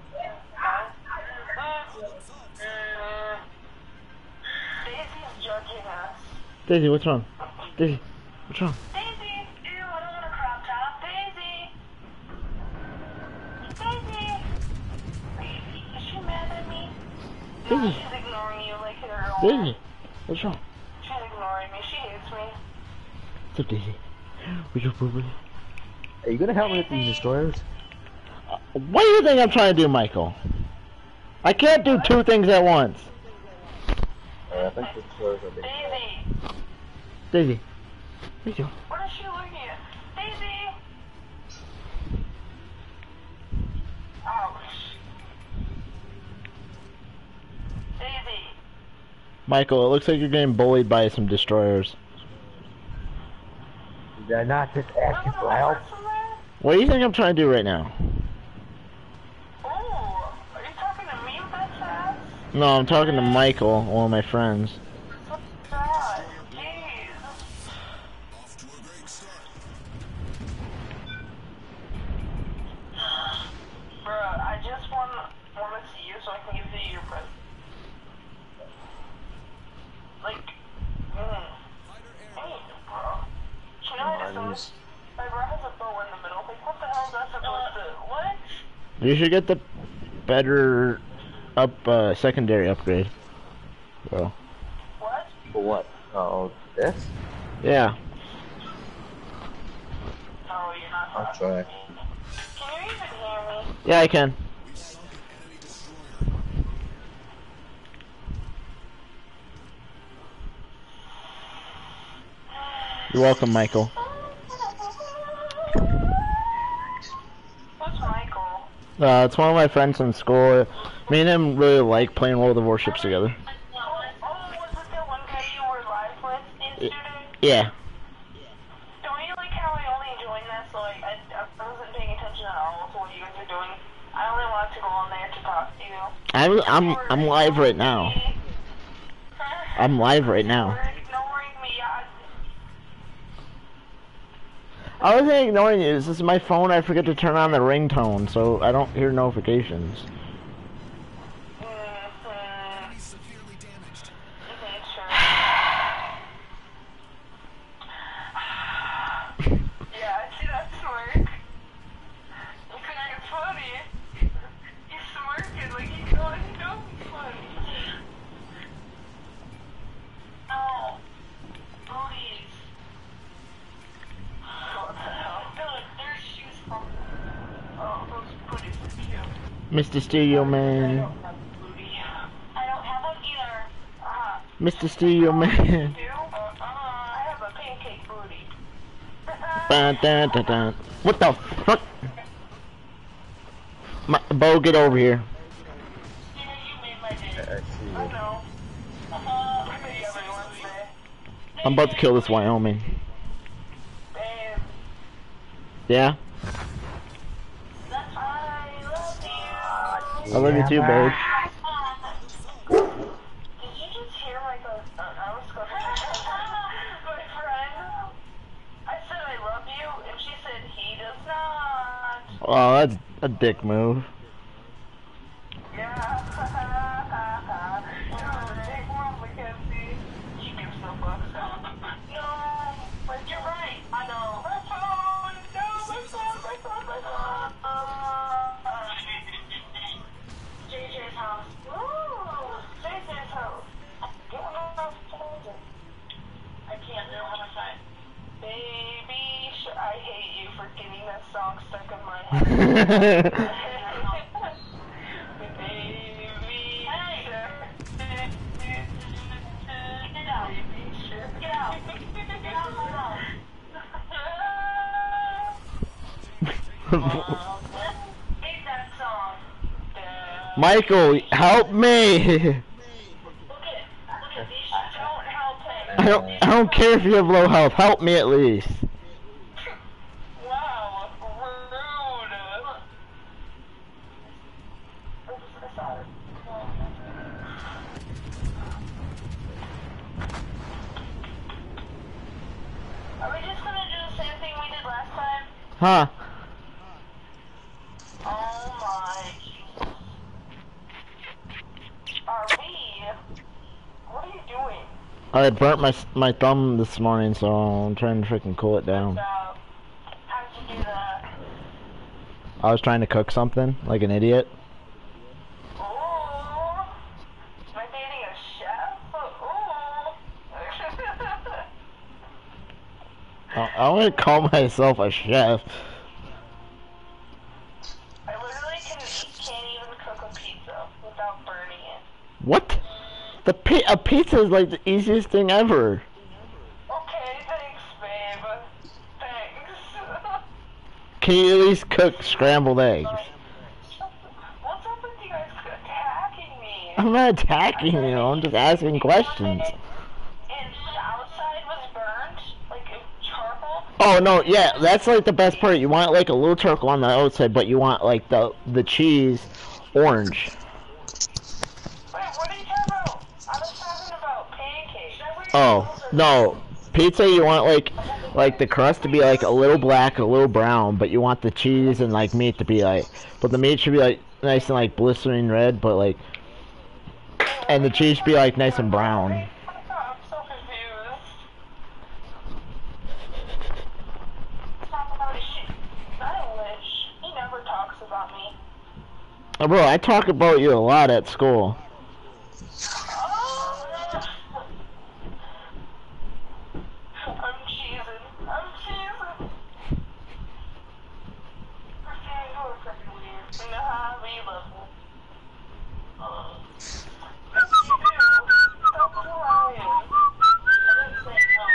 No. Uh, Daisy's judging us. Daisy, what's wrong? Daisy, what's wrong? Daisy! Ew, I don't want a crop top. Daisy! Daisy! Is she mad at me? No, Daisy. she's ignoring you like her own. Daisy, what's wrong? She's ignoring me. She hates me. What's up, Daisy? What's your boo-boo? Are you gonna help me with these destroyers? Uh, what do you think I'm trying to do, Michael? I can't do two things at once. Uh, I think the destroyers are big. Daisy! Daisy, what are you doing? What is she looking at? Daisy! Ouch. Daisy! Michael, it looks like you're getting bullied by some destroyers. Did I not just ask you Doesn't for that help? hurt somewhere? What do you think I'm trying to do right now? Ooh, are you talking to me with that sass? No, I'm talking to Michael, one of my friends. What's that? Jeez. Off to a great start. Bruh, I just want, want to see you so I can give you your present. Like, mm. Hey, bro. You know what Come on, this is? My bro has a bow in the middle. Like, what the hell is that supposed to... What? You should get the better up uh, secondary upgrade, bro. What? For what? Oh, this? Yeah. Oh, you're not... I'll try. Can you even hear me? Yeah, I can. You're welcome, Michael. Who's Michael? Uh, it's one of my friends in school. Me and him really like playing World of Warships together. Oh, oh, was it that one guy you were live with in student? Yeah. Don't you like how I only joined that, so like, I, I wasn't paying attention at all to what you guys are doing? I only wanted to go on there to talk to you. I'm I'm I'm live right now. I'm live right now. You're ignoring me. I, I wasn't ignoring you. This is my phone. I forget to turn on the ringtone, so I don't hear notifications. mm-hmm. Severely damaged. Mm-hmm, sure. Yeah, I see that smirk. You think it's funny? He's smirking like he knows it's funny. Oh, booties. What the hell? Look, there's shoes from. Oh, those booties are cute. Mister Stereo Man. I don't have booty. I don't have them either. Uh-huh. Mister Stereo Man. You do? Uh-uh. I have a pancake booty. Dun, dun, dun, dun. What the fuck? My, Bo, get over here. Yeah, you made my day. I see I you. know. Uh-huh. I made everyone's day. I'm about to kill this Wyoming. Babe, Yeah? I love you. I love you too, babe. Did you just hear my go? Uh, I was going to my friend. I said I love you, and she said he does not. Oh, that's a dick move. Yeah. It was a big one, Mackenzie. She gives no fucks. No, but you're right. I know. My phone. No, my phone. My phone. My phone. Uh, J J's house. Ooh, J J's house. Get one of those phones. I can't know how to find. Baby, sh- I hate you for getting that song stuck in my head. Baby, shark. Get out. Baby shark. Get out. Get out of my house. Hate that song. Damn. Michael, help me! Look at, look at these. Don't help him. I don't, I don't care if you have low health. Help me at least. Wow, rude. Are we just gonna do the same thing we did last time? Huh? Oh my Jesus. Are we? What are you doing? I had burnt my my thumb this morning, so I'm trying to freaking cool it down. So, how'd you do that? I was trying to cook something like an idiot. Ooh. Am I dating a chef? Ooh. I, I wouldn't call myself a chef. I literally can, can't even cook a pizza without burning it. What? The pi a pizza is like the easiest thing ever. Okay, thanks, babe. Thanks. Can you at least cook scrambled eggs? What's up with you guys attacking me? I'm not attacking you, I'm just asking questions. And the outside was burned? Like charcoal? Oh no, yeah, that's like the best part. You want like a little charcoal on the outside, but you want like the the cheese orange. Wait, what are you talking about? I was talking about pancakes. Oh, no. Pizza, you want like like the crust to be like a little black, a little brown, but you want the cheese and like meat to be like, but the meat should be like nice and like blistering red, but like, and the cheese should be like nice and brown. I'm so confused. Talk about shit. I wish. He never talks about me. Oh, bro, I talk about you a lot at school. Oh, I'm cheesing. I'm cheesing. You are freaking weird. Nah, we love you. Yes, you do. Stop lying. I didn't say no.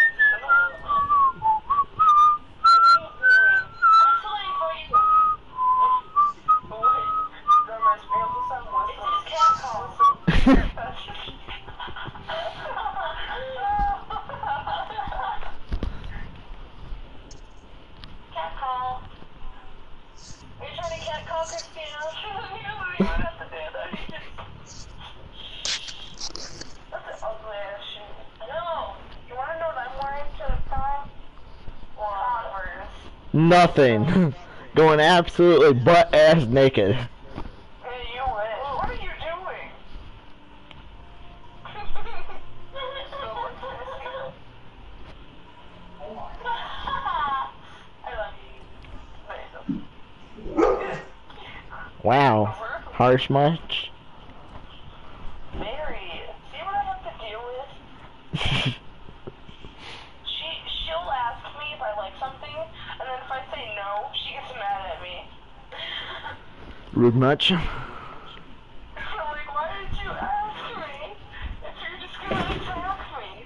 What are you doing? I'm playing for you. Wait, that reminds me of the song. It's his cat call. Cat call. Are you trying to cat call Christina? You don't have to do that. That's an ugly ass shoe. I know. You want to know what I'm wearing to the prom? Converse. Nothing. Going absolutely butt ass naked. Hey, you win. What are you doing? I love you. Wow. Harsh much? Mary, see what I have to deal with? she, she'll ask me if I like something, and then if I say no, she gets mad at me. Rude much? So, like, why did you ask me if you're just gonna attack me?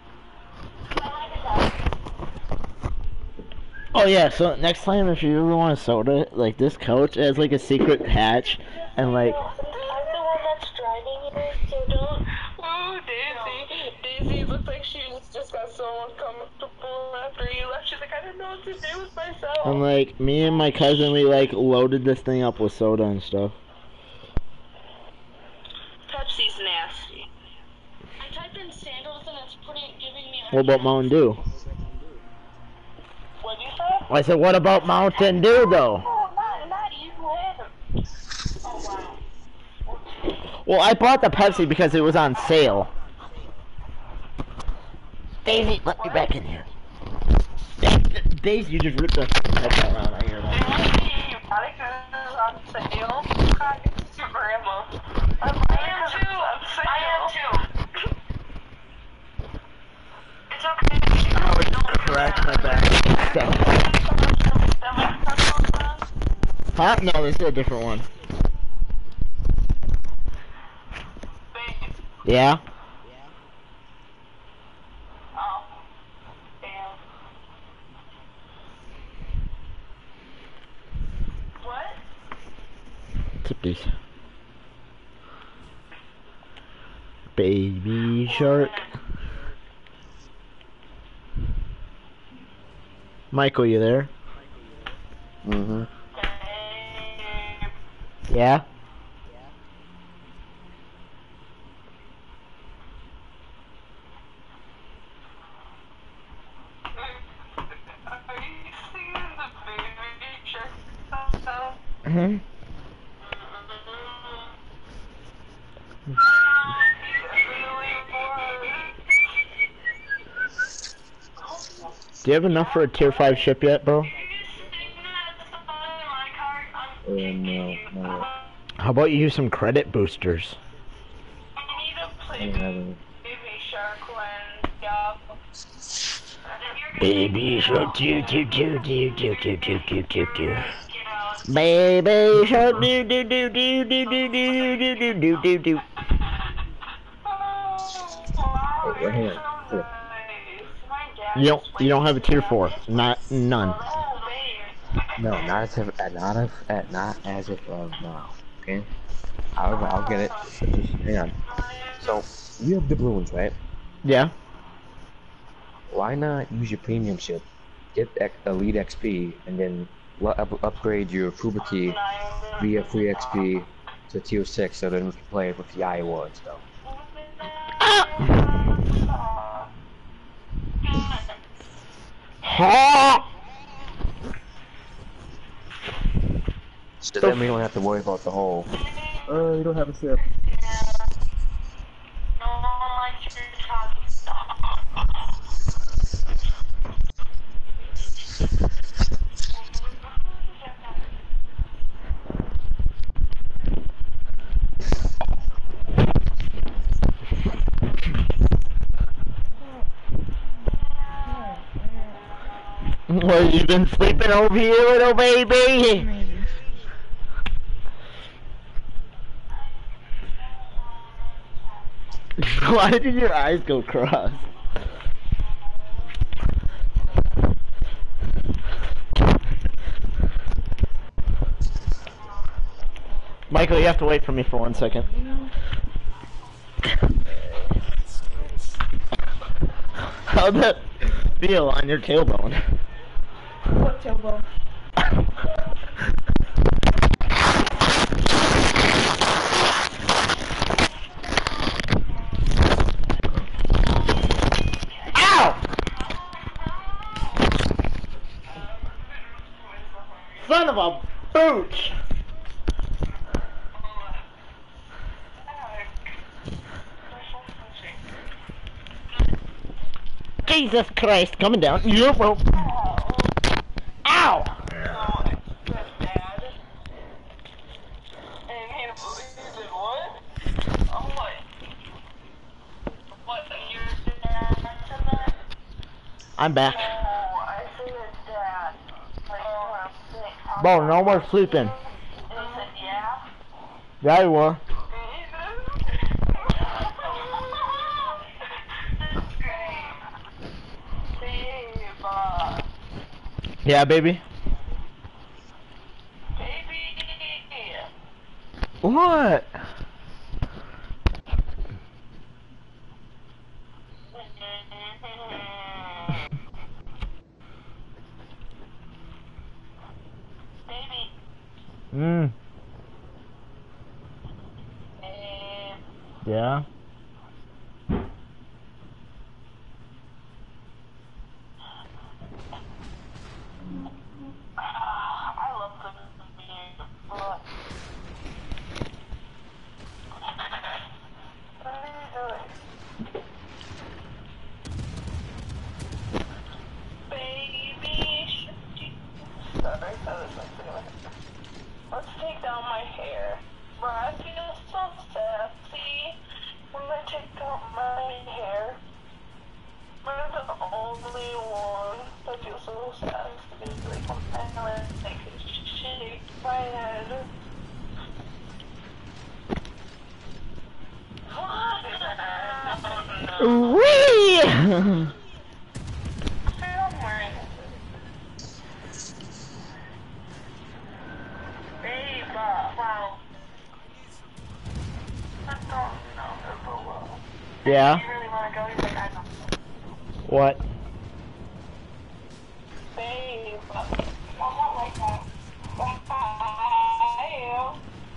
Oh yeah, so next time if you ever want a soda, like this couch has like a secret hatch, and like... I'm the one that's driving it, so don't... Ooh, Daisy. Daisy looks like she just got so uncomfortable after you left. She's like, I didn't know what to do with myself. And like, me and my cousin, we like loaded this thing up with soda and stuff. Pepsi's nasty. I typed in sandals and it's putting, giving me... What about Mountain Dew? What'd you say? I said, what about Mountain Dew though? Oh, not, not you, him. Oh, wow. Well, I bought the Pepsi because it was on sale. Daisy, let me back in here. Daisy, you just ripped the headset around. I hear that. Product is on sale. It's your grandma. I'm, I am too. I am too. It's okay. I would correct my back. Huh? No, this is a different one. Yeah? Oh. Damn. Tip these. Baby shark. Michael, you there? Mm-hmm. Yeah? Mm-hmm. Do you have enough for a tier five ship yet, bro? Uh, no, no. How about you use some credit boosters? I don't have any. Baby shark do do do do do do do do do do. Baby shark do do do do do do do do do do do do. Wait, right here. Here. You don't you don't have a tier four. Not none. No, not as if, uh, not as, uh, not as if of now. Okay. I'll, I'll get it. Just hang on. So you have doubloons, right? Yeah. Why not use your premium ship, get X, Elite X P, and then up, upgrade your Fubuki via free X P to tier six, so then we can play with the Iowa and stuff. Ha! So then we don't have to worry about the whole. Uh, you don't have a ship. Well, you been sleeping over here, little baby? Why did your eyes go cross? Michael, you have to wait for me for one second. How'd that feel on your tailbone? What tailbone? Ow! Son of a booch! Jesus Christ, coming down. You're broke. Ow! I'm back. Bro, no more sleeping. Yeah, you were. Yeah, baby. What? Mm. Yeah. Let's take down my hair. Bro, I feel so sassy when I take out my hair. I'm the only one that feels so sassy. Like, when I like shake my head. Wee! I'm wearing Babe, uh, wow. Yeah? Do you really want to go? He's like, I don't. What? Babe. I'm not like that. I am.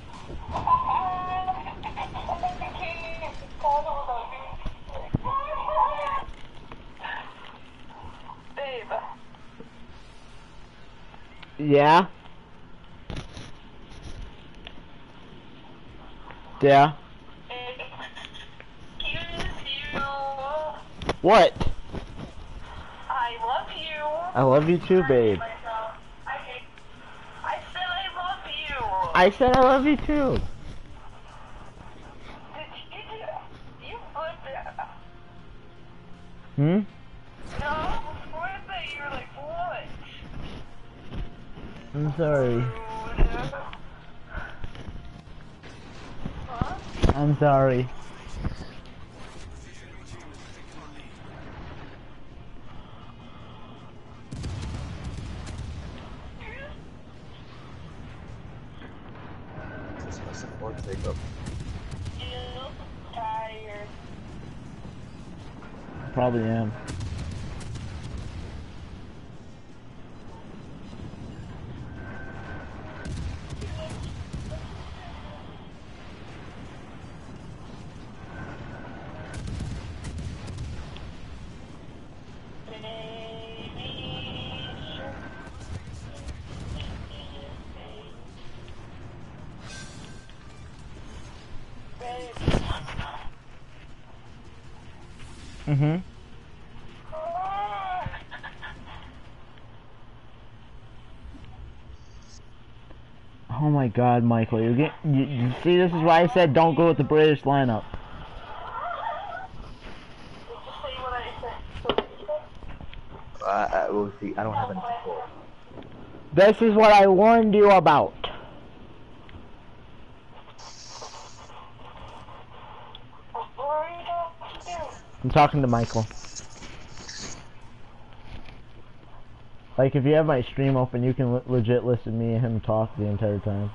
Babe. Yeah? Yeah? Excuse you. What? I love you. I love you too, babe. I hate. I said I love you. I said I love you too. Did you do? You flipped it. Hmm? No, before that you were like, what? I'm sorry. Rude. Huh? I'm sorry. This is my support pickup. You tired. Probably am. Mm-hmm. Oh my God, Michael, you get you, you see, this is why I said don't go with the British lineup. Uh, I, we'll see. I don't have any support. This is what I warned you about. I'm talking to Michael. Like, if you have my stream open, you can le legit listen to me and him talk the entire time.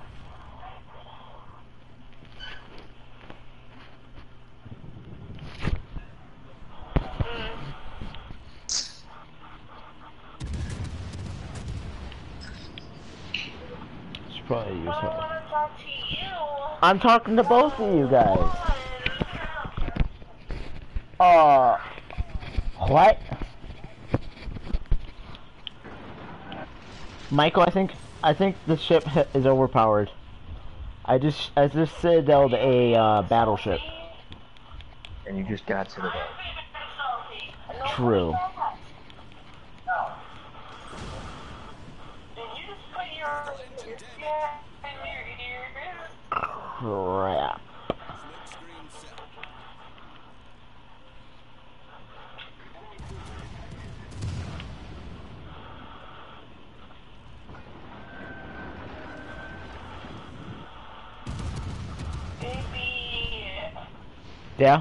Should probably use her. I'm talking to both of you guys. Uh, what? Michael, I think I think the ship is overpowered. I just I just citadeled a uh, battleship. And you just got to the bed. True. Crap. Yeah?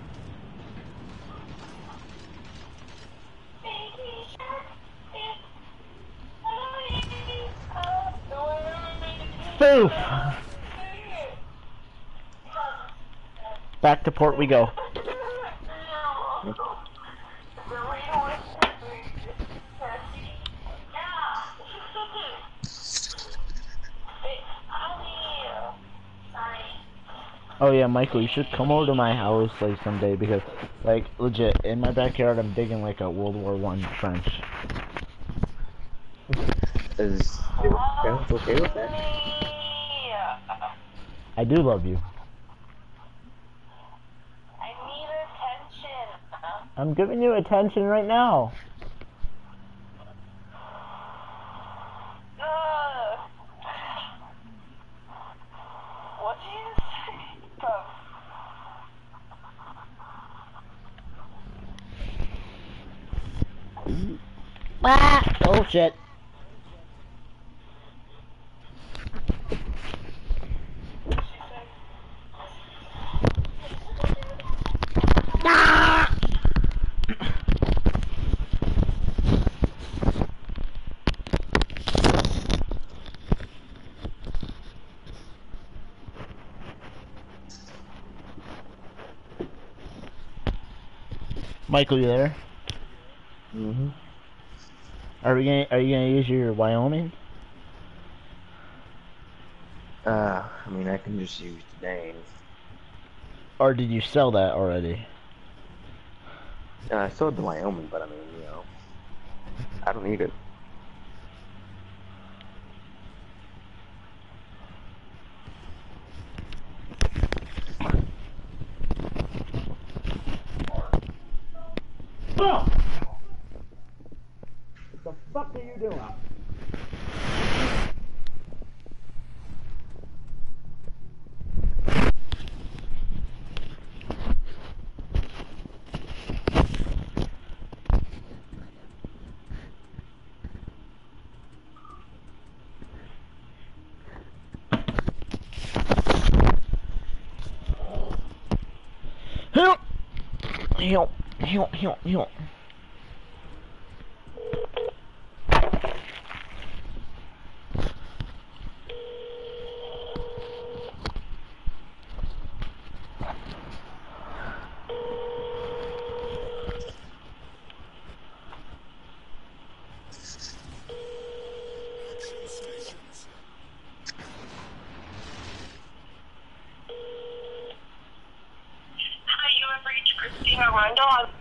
Spoof! Back to port we go. Oh yeah, Michael, you should come over to my house like someday because, like, legit, in my backyard I'm digging like a World War One trench. Is your parents okay with that? I do love you. I need attention. I'm giving you attention right now. Ugh. What did you say? Bro. Ah! Oh shit. Ah! Michael, you there? Mm-hmm. Are we gonna Are you gonna use your Wyoming? Uh, I mean, I can just use the name. Or did you sell that already? Uh, I sold the Wyoming, but I mean, you know, I don't need it. Oh! What the fuck are you doing? Help! Help! Help! Help! Help! Hi, you have reached Christina Rundle.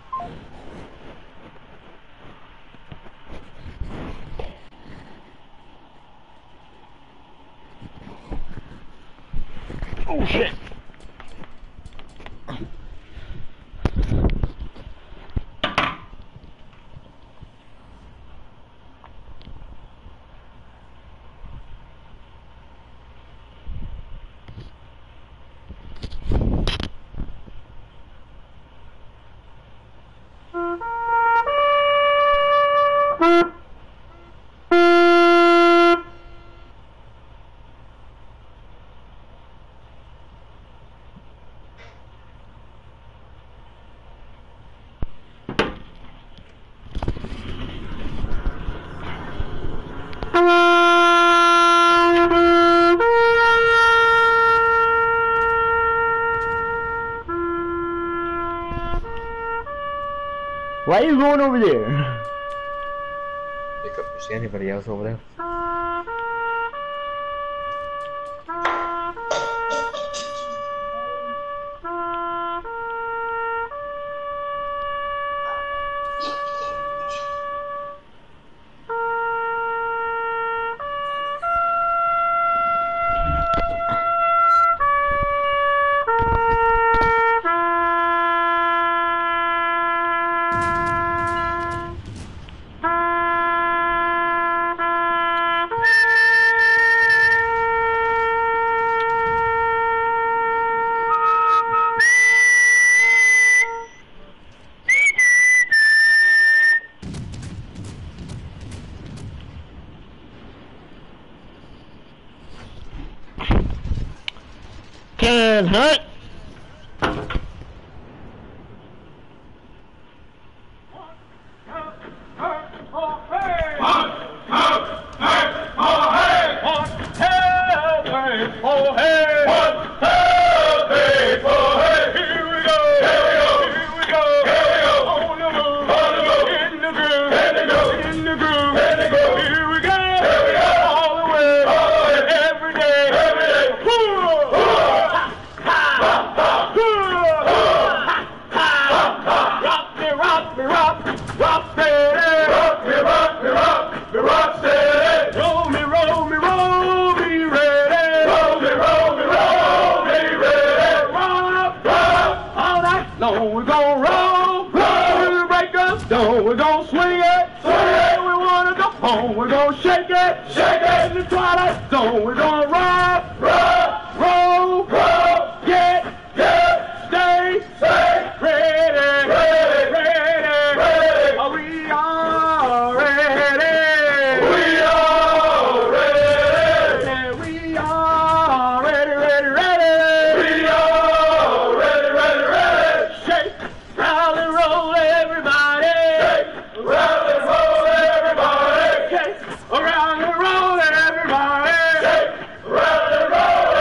Oh shit! Why are you going over there? Pick up. You see anybody else over there? Can hunt. Around and roll, everybody. Shake, roll and roll.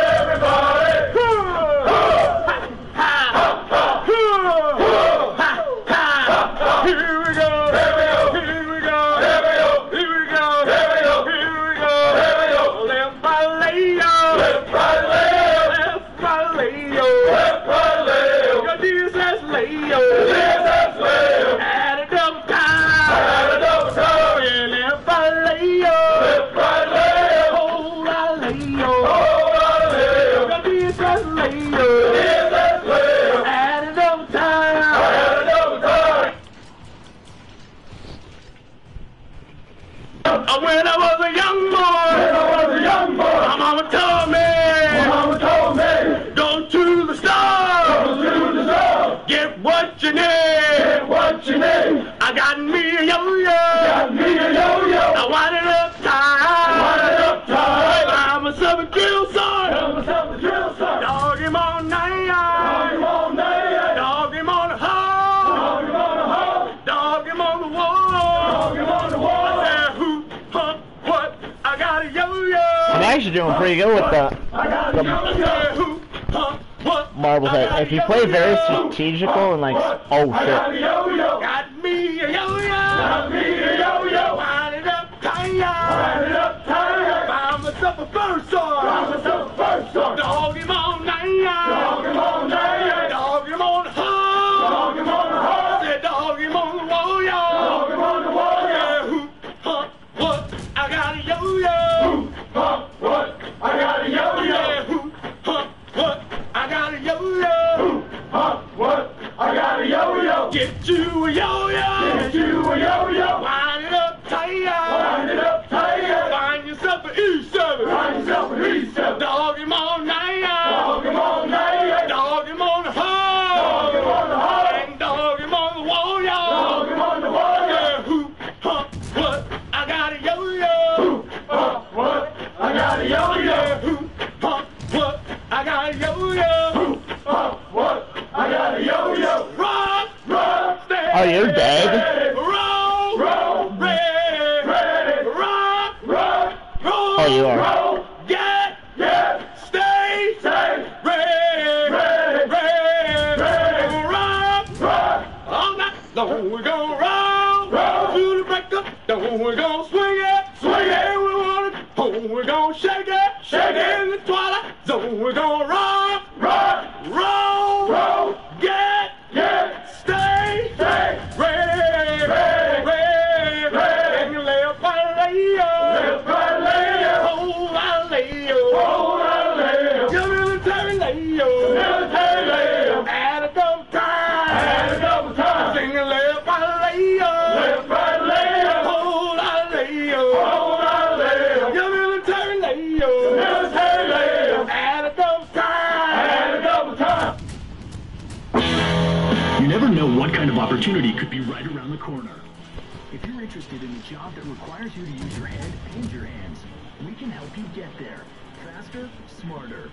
Uh, When I was a young boy, When I was a young boy, my mama told me, my mama told me, go to the store, go to the store, get what you need. get what you need. I got me a yo-yo, Got me a yo-yo, I wind it up tight. wind it up tight. I'm a seven drill son, Tell myself the drill, son. dog him all Dog night, him all night, dog him on the dog hall, him on the hall, dog him on the dog wall. him on the I wall. said who, huh, what? I got a yo-yo. I'm actually doing pretty good with the, I got a the I yo-yo. said who, huh, what? marble I got head. a If you play very yo-yo. strategical and like, oh I got a shit. yo-yo, Got me a yo-yo. got me a yo-yo, Wind it up wind tight. it up tight. Buy myself a first Got sword. myself a first sword. Dog him all Dog night. him all night, Dog him on the hall. dog him on the hall, Said dog him on the wall, dog y'all. him on the wall. Yeah, who, huh, what? I got a yo-yo. Huh, what? I got a Yeah, yo-yo. who, huh, what? I got a yo-yo. Huh, what? I got a yo-yo. Get you a yo-yo. Get you a yo-yo. Wind it up Wind tight. it up tight. Find yourself an E seven. Find yourself an E seven. Dog him all night. Dog him all night. Dog him on the hall. Dog him on the hall. And dog him on the wall, y'all. Dog him on the wall. Yeah, who, huh, what? I got a yo-yo. Huh, what? I got a Yeah, yo-yo. who, huh, what? I got a yo-yo. Huh, what? I got a yo-yo. Rock, Rock, steady. Oh, you're dead? Roll, roll, ready, ready, rock, rock, roll. Oh, you are. roll, Get, get, stay, stay, ready, ready, ready, ready. rock. rock, All night long we gon' roll, Roll. to the break up. Then we gon' swing it, Swing it. And we want it. Oh, we gon' shake it, Shake it. In the twilight zone we gon' rock, rock, roll, roll, get, get, stay, stay, ready, Ready. ready, Ready. And you lay up by lay left, right, lay, oh, I lay hold on, lay, your military lay military lay, at a double time, and a double time, sing a lay up by lay left, right, lay, hold I lay hold on, lay, your military lay military lay, at a double time. and a double time. You never know what kind of opportunity could be right around the corner. If you're interested in a job that requires you to use your head and your hands, we can help you get there. Faster, smarter.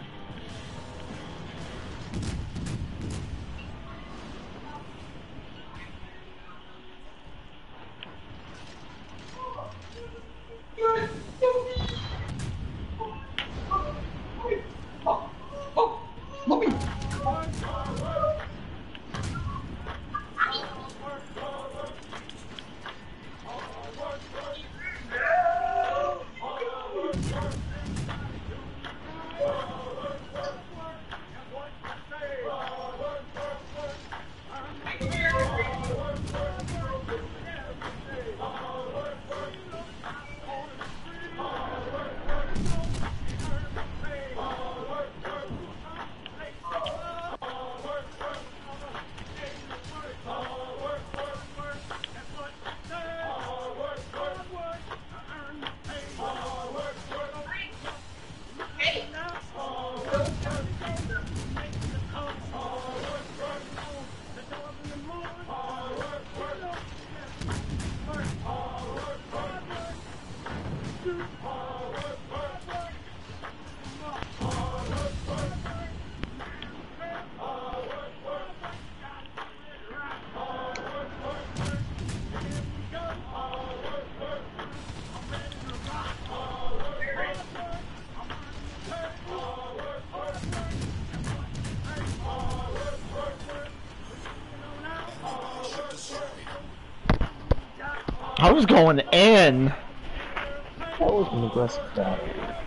I was going in. That was an aggressive guy.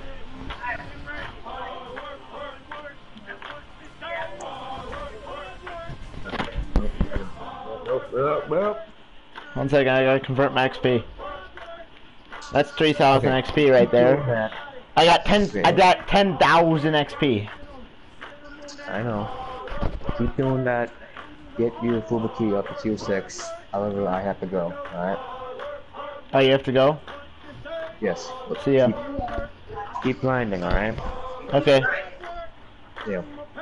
One second, I gotta convert my X P. That's three thousand Okay. X P right there. I got ten. I got ten thousand X P. I know. Keep doing that. Get your Fubuki up to tier six. However, I have to go. Alright? Oh, you have to go? Yes. See ya. Keep, keep grinding, alright? Okay. Yeah.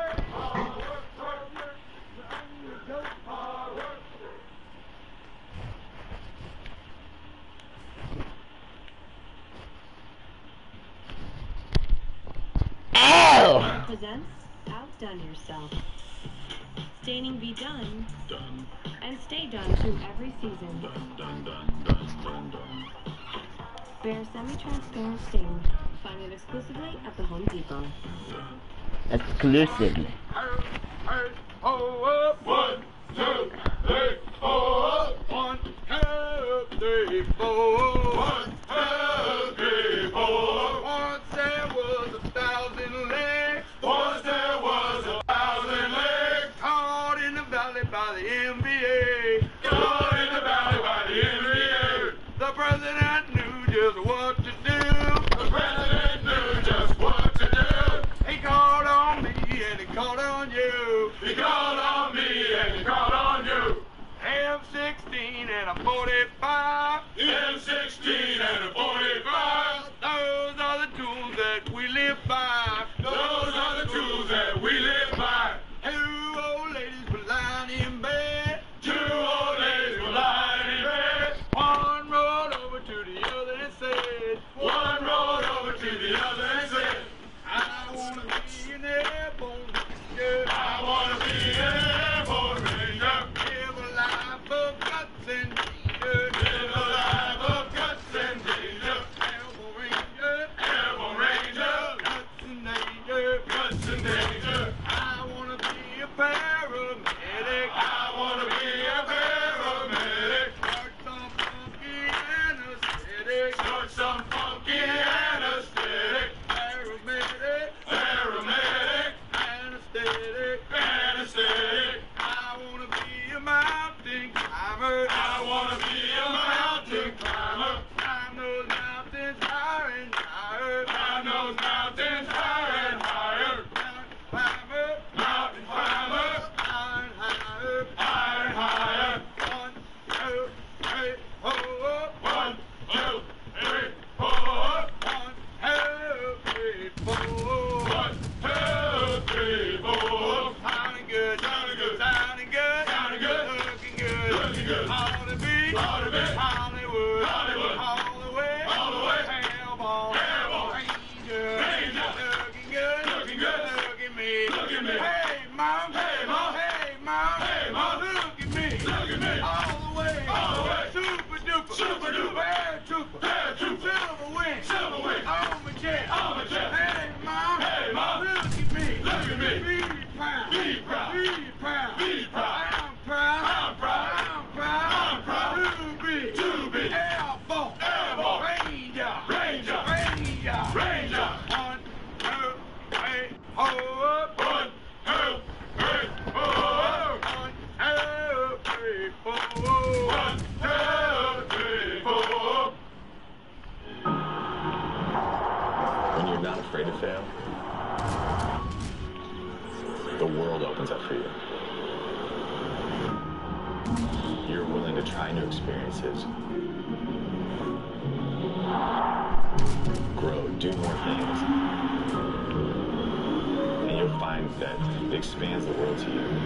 Ow! Presents Outdone Yourself. Staining be done. Done. And stay done through every season. Done, done, done, done, done, done. Bare semi-transparent stain. Find it exclusively at the Home Depot. Exclusively. One, two, three, four. One, two, three, four. One, two, three, four. Once there was a thousand legs. Once there was a thousand legs. Caught in the valley by the N B A. Caught in the valley by the N B A. The president knew just what to do. The president knew just what to do. He called on me and he called on you. He called on me and he called on you. M sixteen and a forty-five. M sixteen and a forty-five. Those are the tools that we live by. Those are the tools that we live by. Two old ladies were lying in bed. Two old ladies were lying in bed. One rolled over to the other and said. One rolled over to the other and said, I wanna be an airborne ranger. I wanna be an airborne ranger. Live a life of guts and danger. Live a life of guts and danger. Airborne ranger. Airborne ranger. Guts and danger. Guts and danger. I wanna be a paramedic. I wanna be a paramedic. Start some funky anesthetic. Start some funky anesthetic. Paramedic. Paramedic. Anesthetic. Anesthetic. I wanna be a mountain climber. I wanna be a mountain climber. Climb those mountains higher and higher. Climb those mountains higher and higher. Mountain climber. Mountain climber. Higher and higher. Higher and higher. One, two, three, four. One, two, three, four. One, two, three, four. One, two, three, four. Sounding good. Sounding good. Sounding good. Sounding good. Looking good. Looking good. Ought to be. Ought to be. Hollywood. Hollywood. All the way. All the way. Airborne. Airborne. Ranger. Ranger. Looking good. Looking good. Look at me. Look at me. Hey, mom. Hey, mom. Hey, mom. Hey, mom. Look at me. Look at me. All the way. All the way. Super duper. Super duper. Air trooper. Air trooper. Silver wing. Silver wing. On my jet. On my jet. Hey, mom. Hey, mom. Look at me. Look at me. Be proud. Be proud. Be proud. Be proud. I'm proud. I'm proud. I'm proud. I'm proud. To be. To be. Airborne. Airborne. Ranger. Ranger. Ranger. Ranger. One, two, three, four. One, two, three, four. One, two, three, four. One, two, three, four. When you're not afraid to fail, the world opens up for you. You're willing to try new experiences, grow, do more things, and you'll find that it expands the world to you.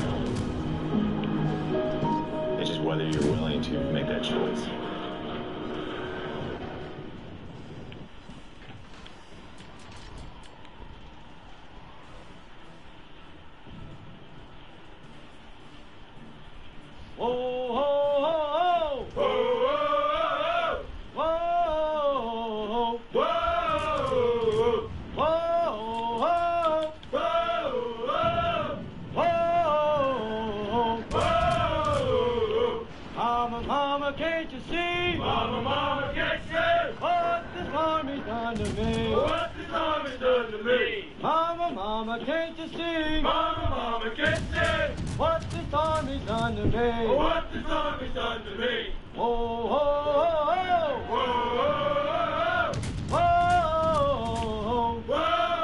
It's just whether you're willing to make that choice. Mama, mama, can't you see? Mama, mama, can't you see? What this army's done to me? What this army's done to me? Mama, mama, can't you see? Mama, mama, can't you see? What this army's done to me? What this army's done to me? Whoa, whoa, whoa, whoa, whoa, whoa, whoa, whoa,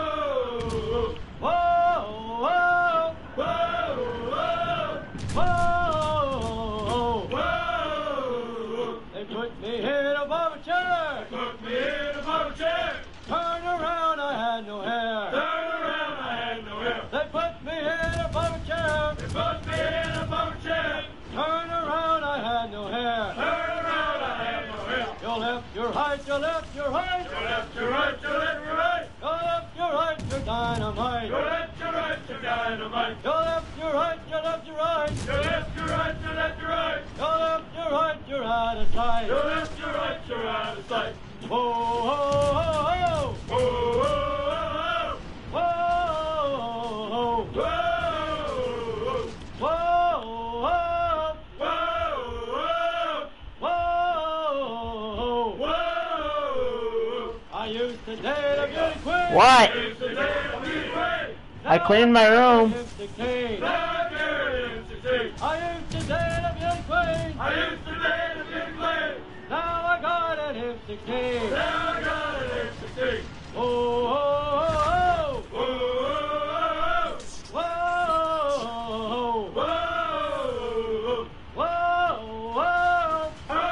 whoa, whoa, whoa, whoa. They They put me in a barber chair. They put me in a barber chair. Turn around, I had no hair. Turn around, I had no hair. They put me in a barber chair. They put me in a barber chair. Turn around, I had no hair. Turn around, I had no hair. Your left, your right, your left, your right. Your left, your right, your left, your right. Your left, your right, your dynamite. Your left, your right, your dynamite. Your left, your right, your left, your right. Your left, your right, your left, your right. Your left, your right, you're out of sight. Your left, your right, you're out of sight. Whoa, whoa, whoa, Whoa, whoa, whoa, whoa, whoa, whoa, whoa, whoa, whoa, whoa, whoa. I used to date a beauty queen. What? I used to date a beauty queen. I cleaned my room. Now I married him sixteen. I used to date a beauty queen. I used to date a beauty queen. Now I got an M sixteen. Now I got an M sixteen. Oh, oh, Whoa, whoa, oh, whoa, whoa, whoa, whoa,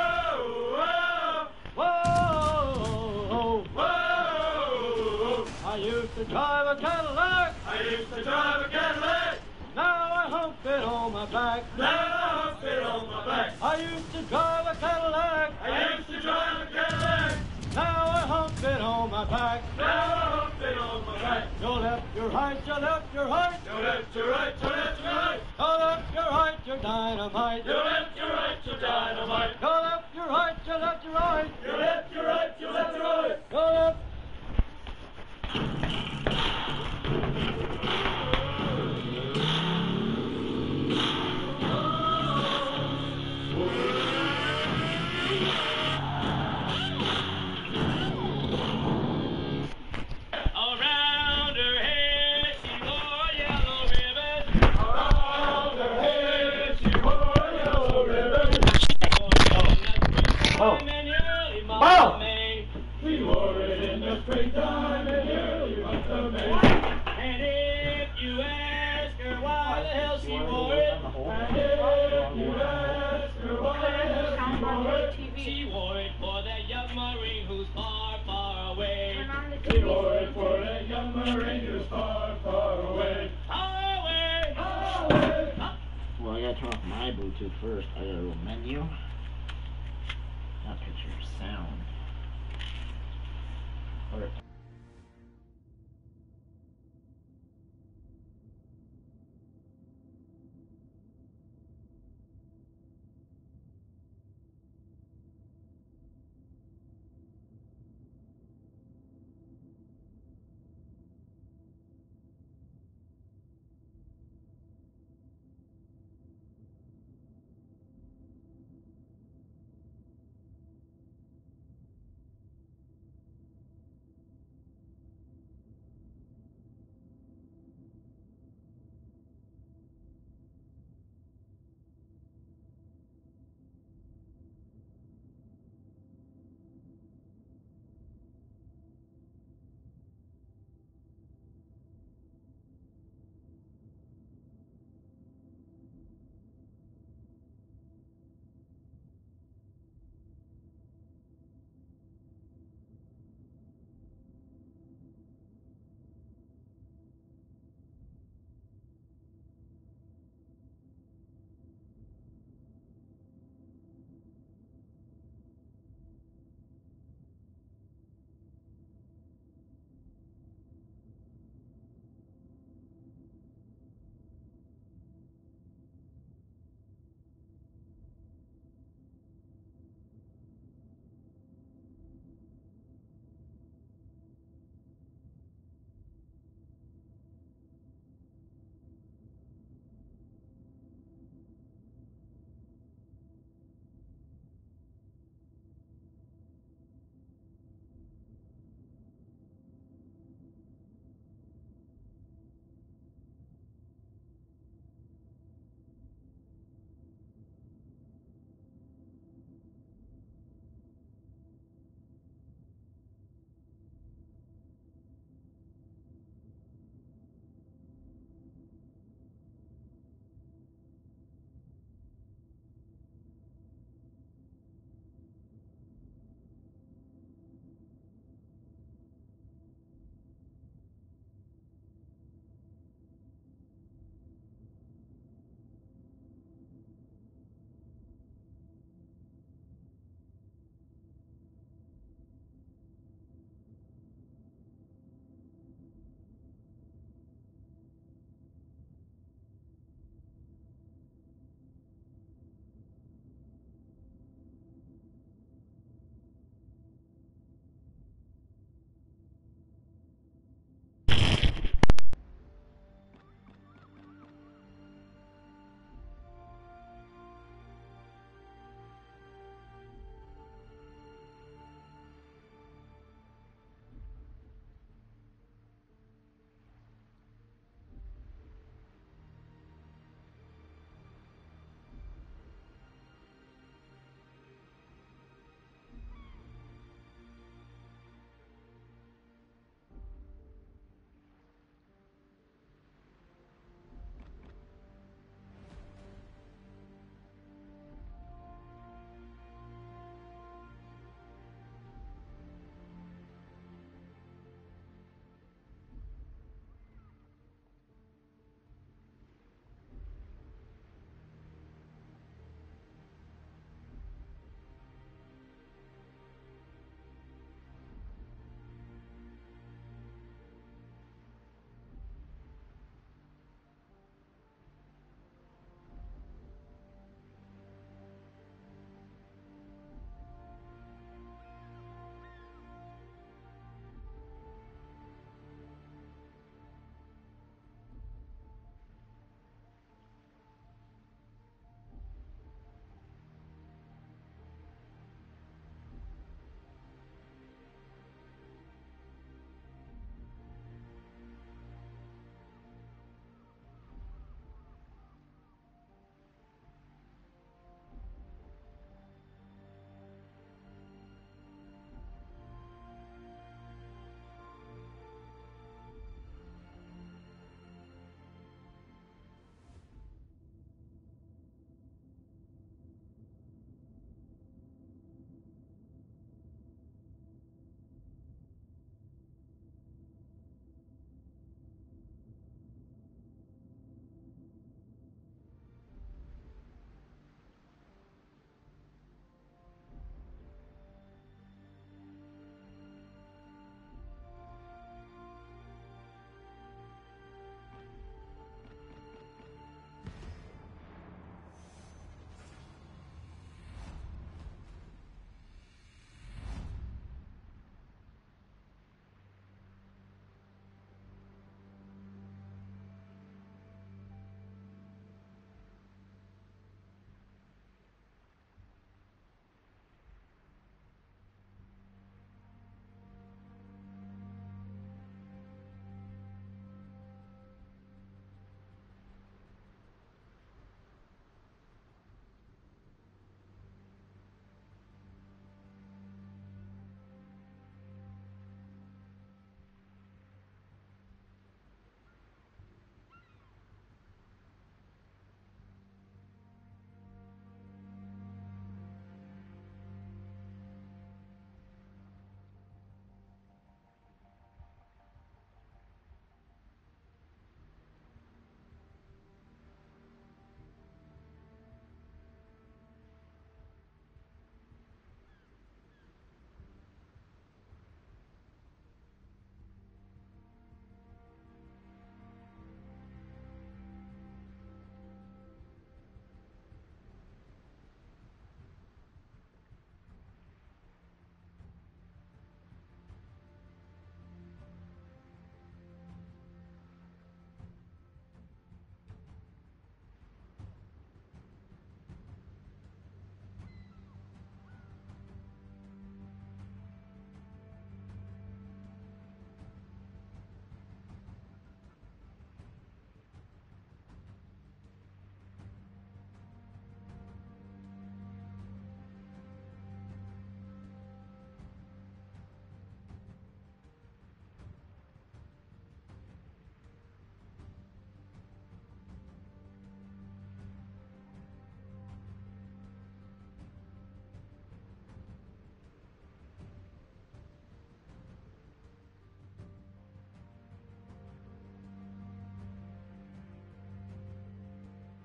whoa, whoa, whoa. I used to drive a Cadillac. I used to drive a Cadillac. Now I hump it on my back. Now I hump it on my back. I used to drive a Cadillac. I used to drive a Cadillac. Now I hump it on my back. Now I hump it on my back. Your left, your right, your left, your right. Your left, your right, your left, your right. Your left, your right, your dynamite. Your left, your right, your dynamite. Your left, your right, your left, your right. Your left, your right, your left, your right. Your left. Around her head she wore a yellow ribbon. Around her head she wore a yellow ribbon. Oh. Oh. She wore it in the springtime in the early months of May. And if you ask her why the hell she wore it, and if you ask her why the hell she wore it, she wore it for that young Marine who's far, far away. She wore it for that young Marine who's far, far away. Away, away. Well, I gotta turn off my Bluetooth first. I gotta go menu. Not picture, sound. Or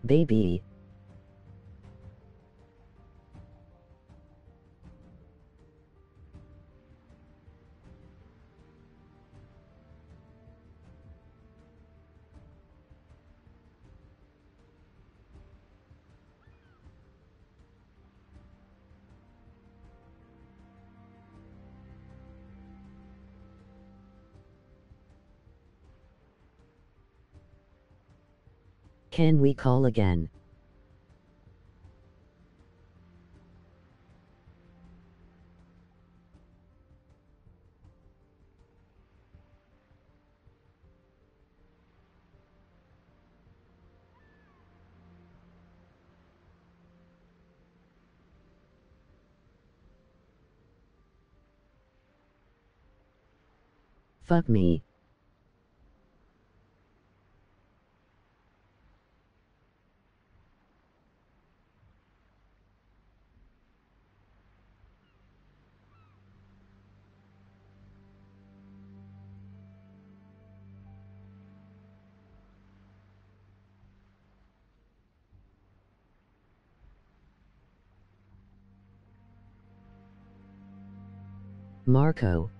baby. Can we call again? Fuck me. Marco.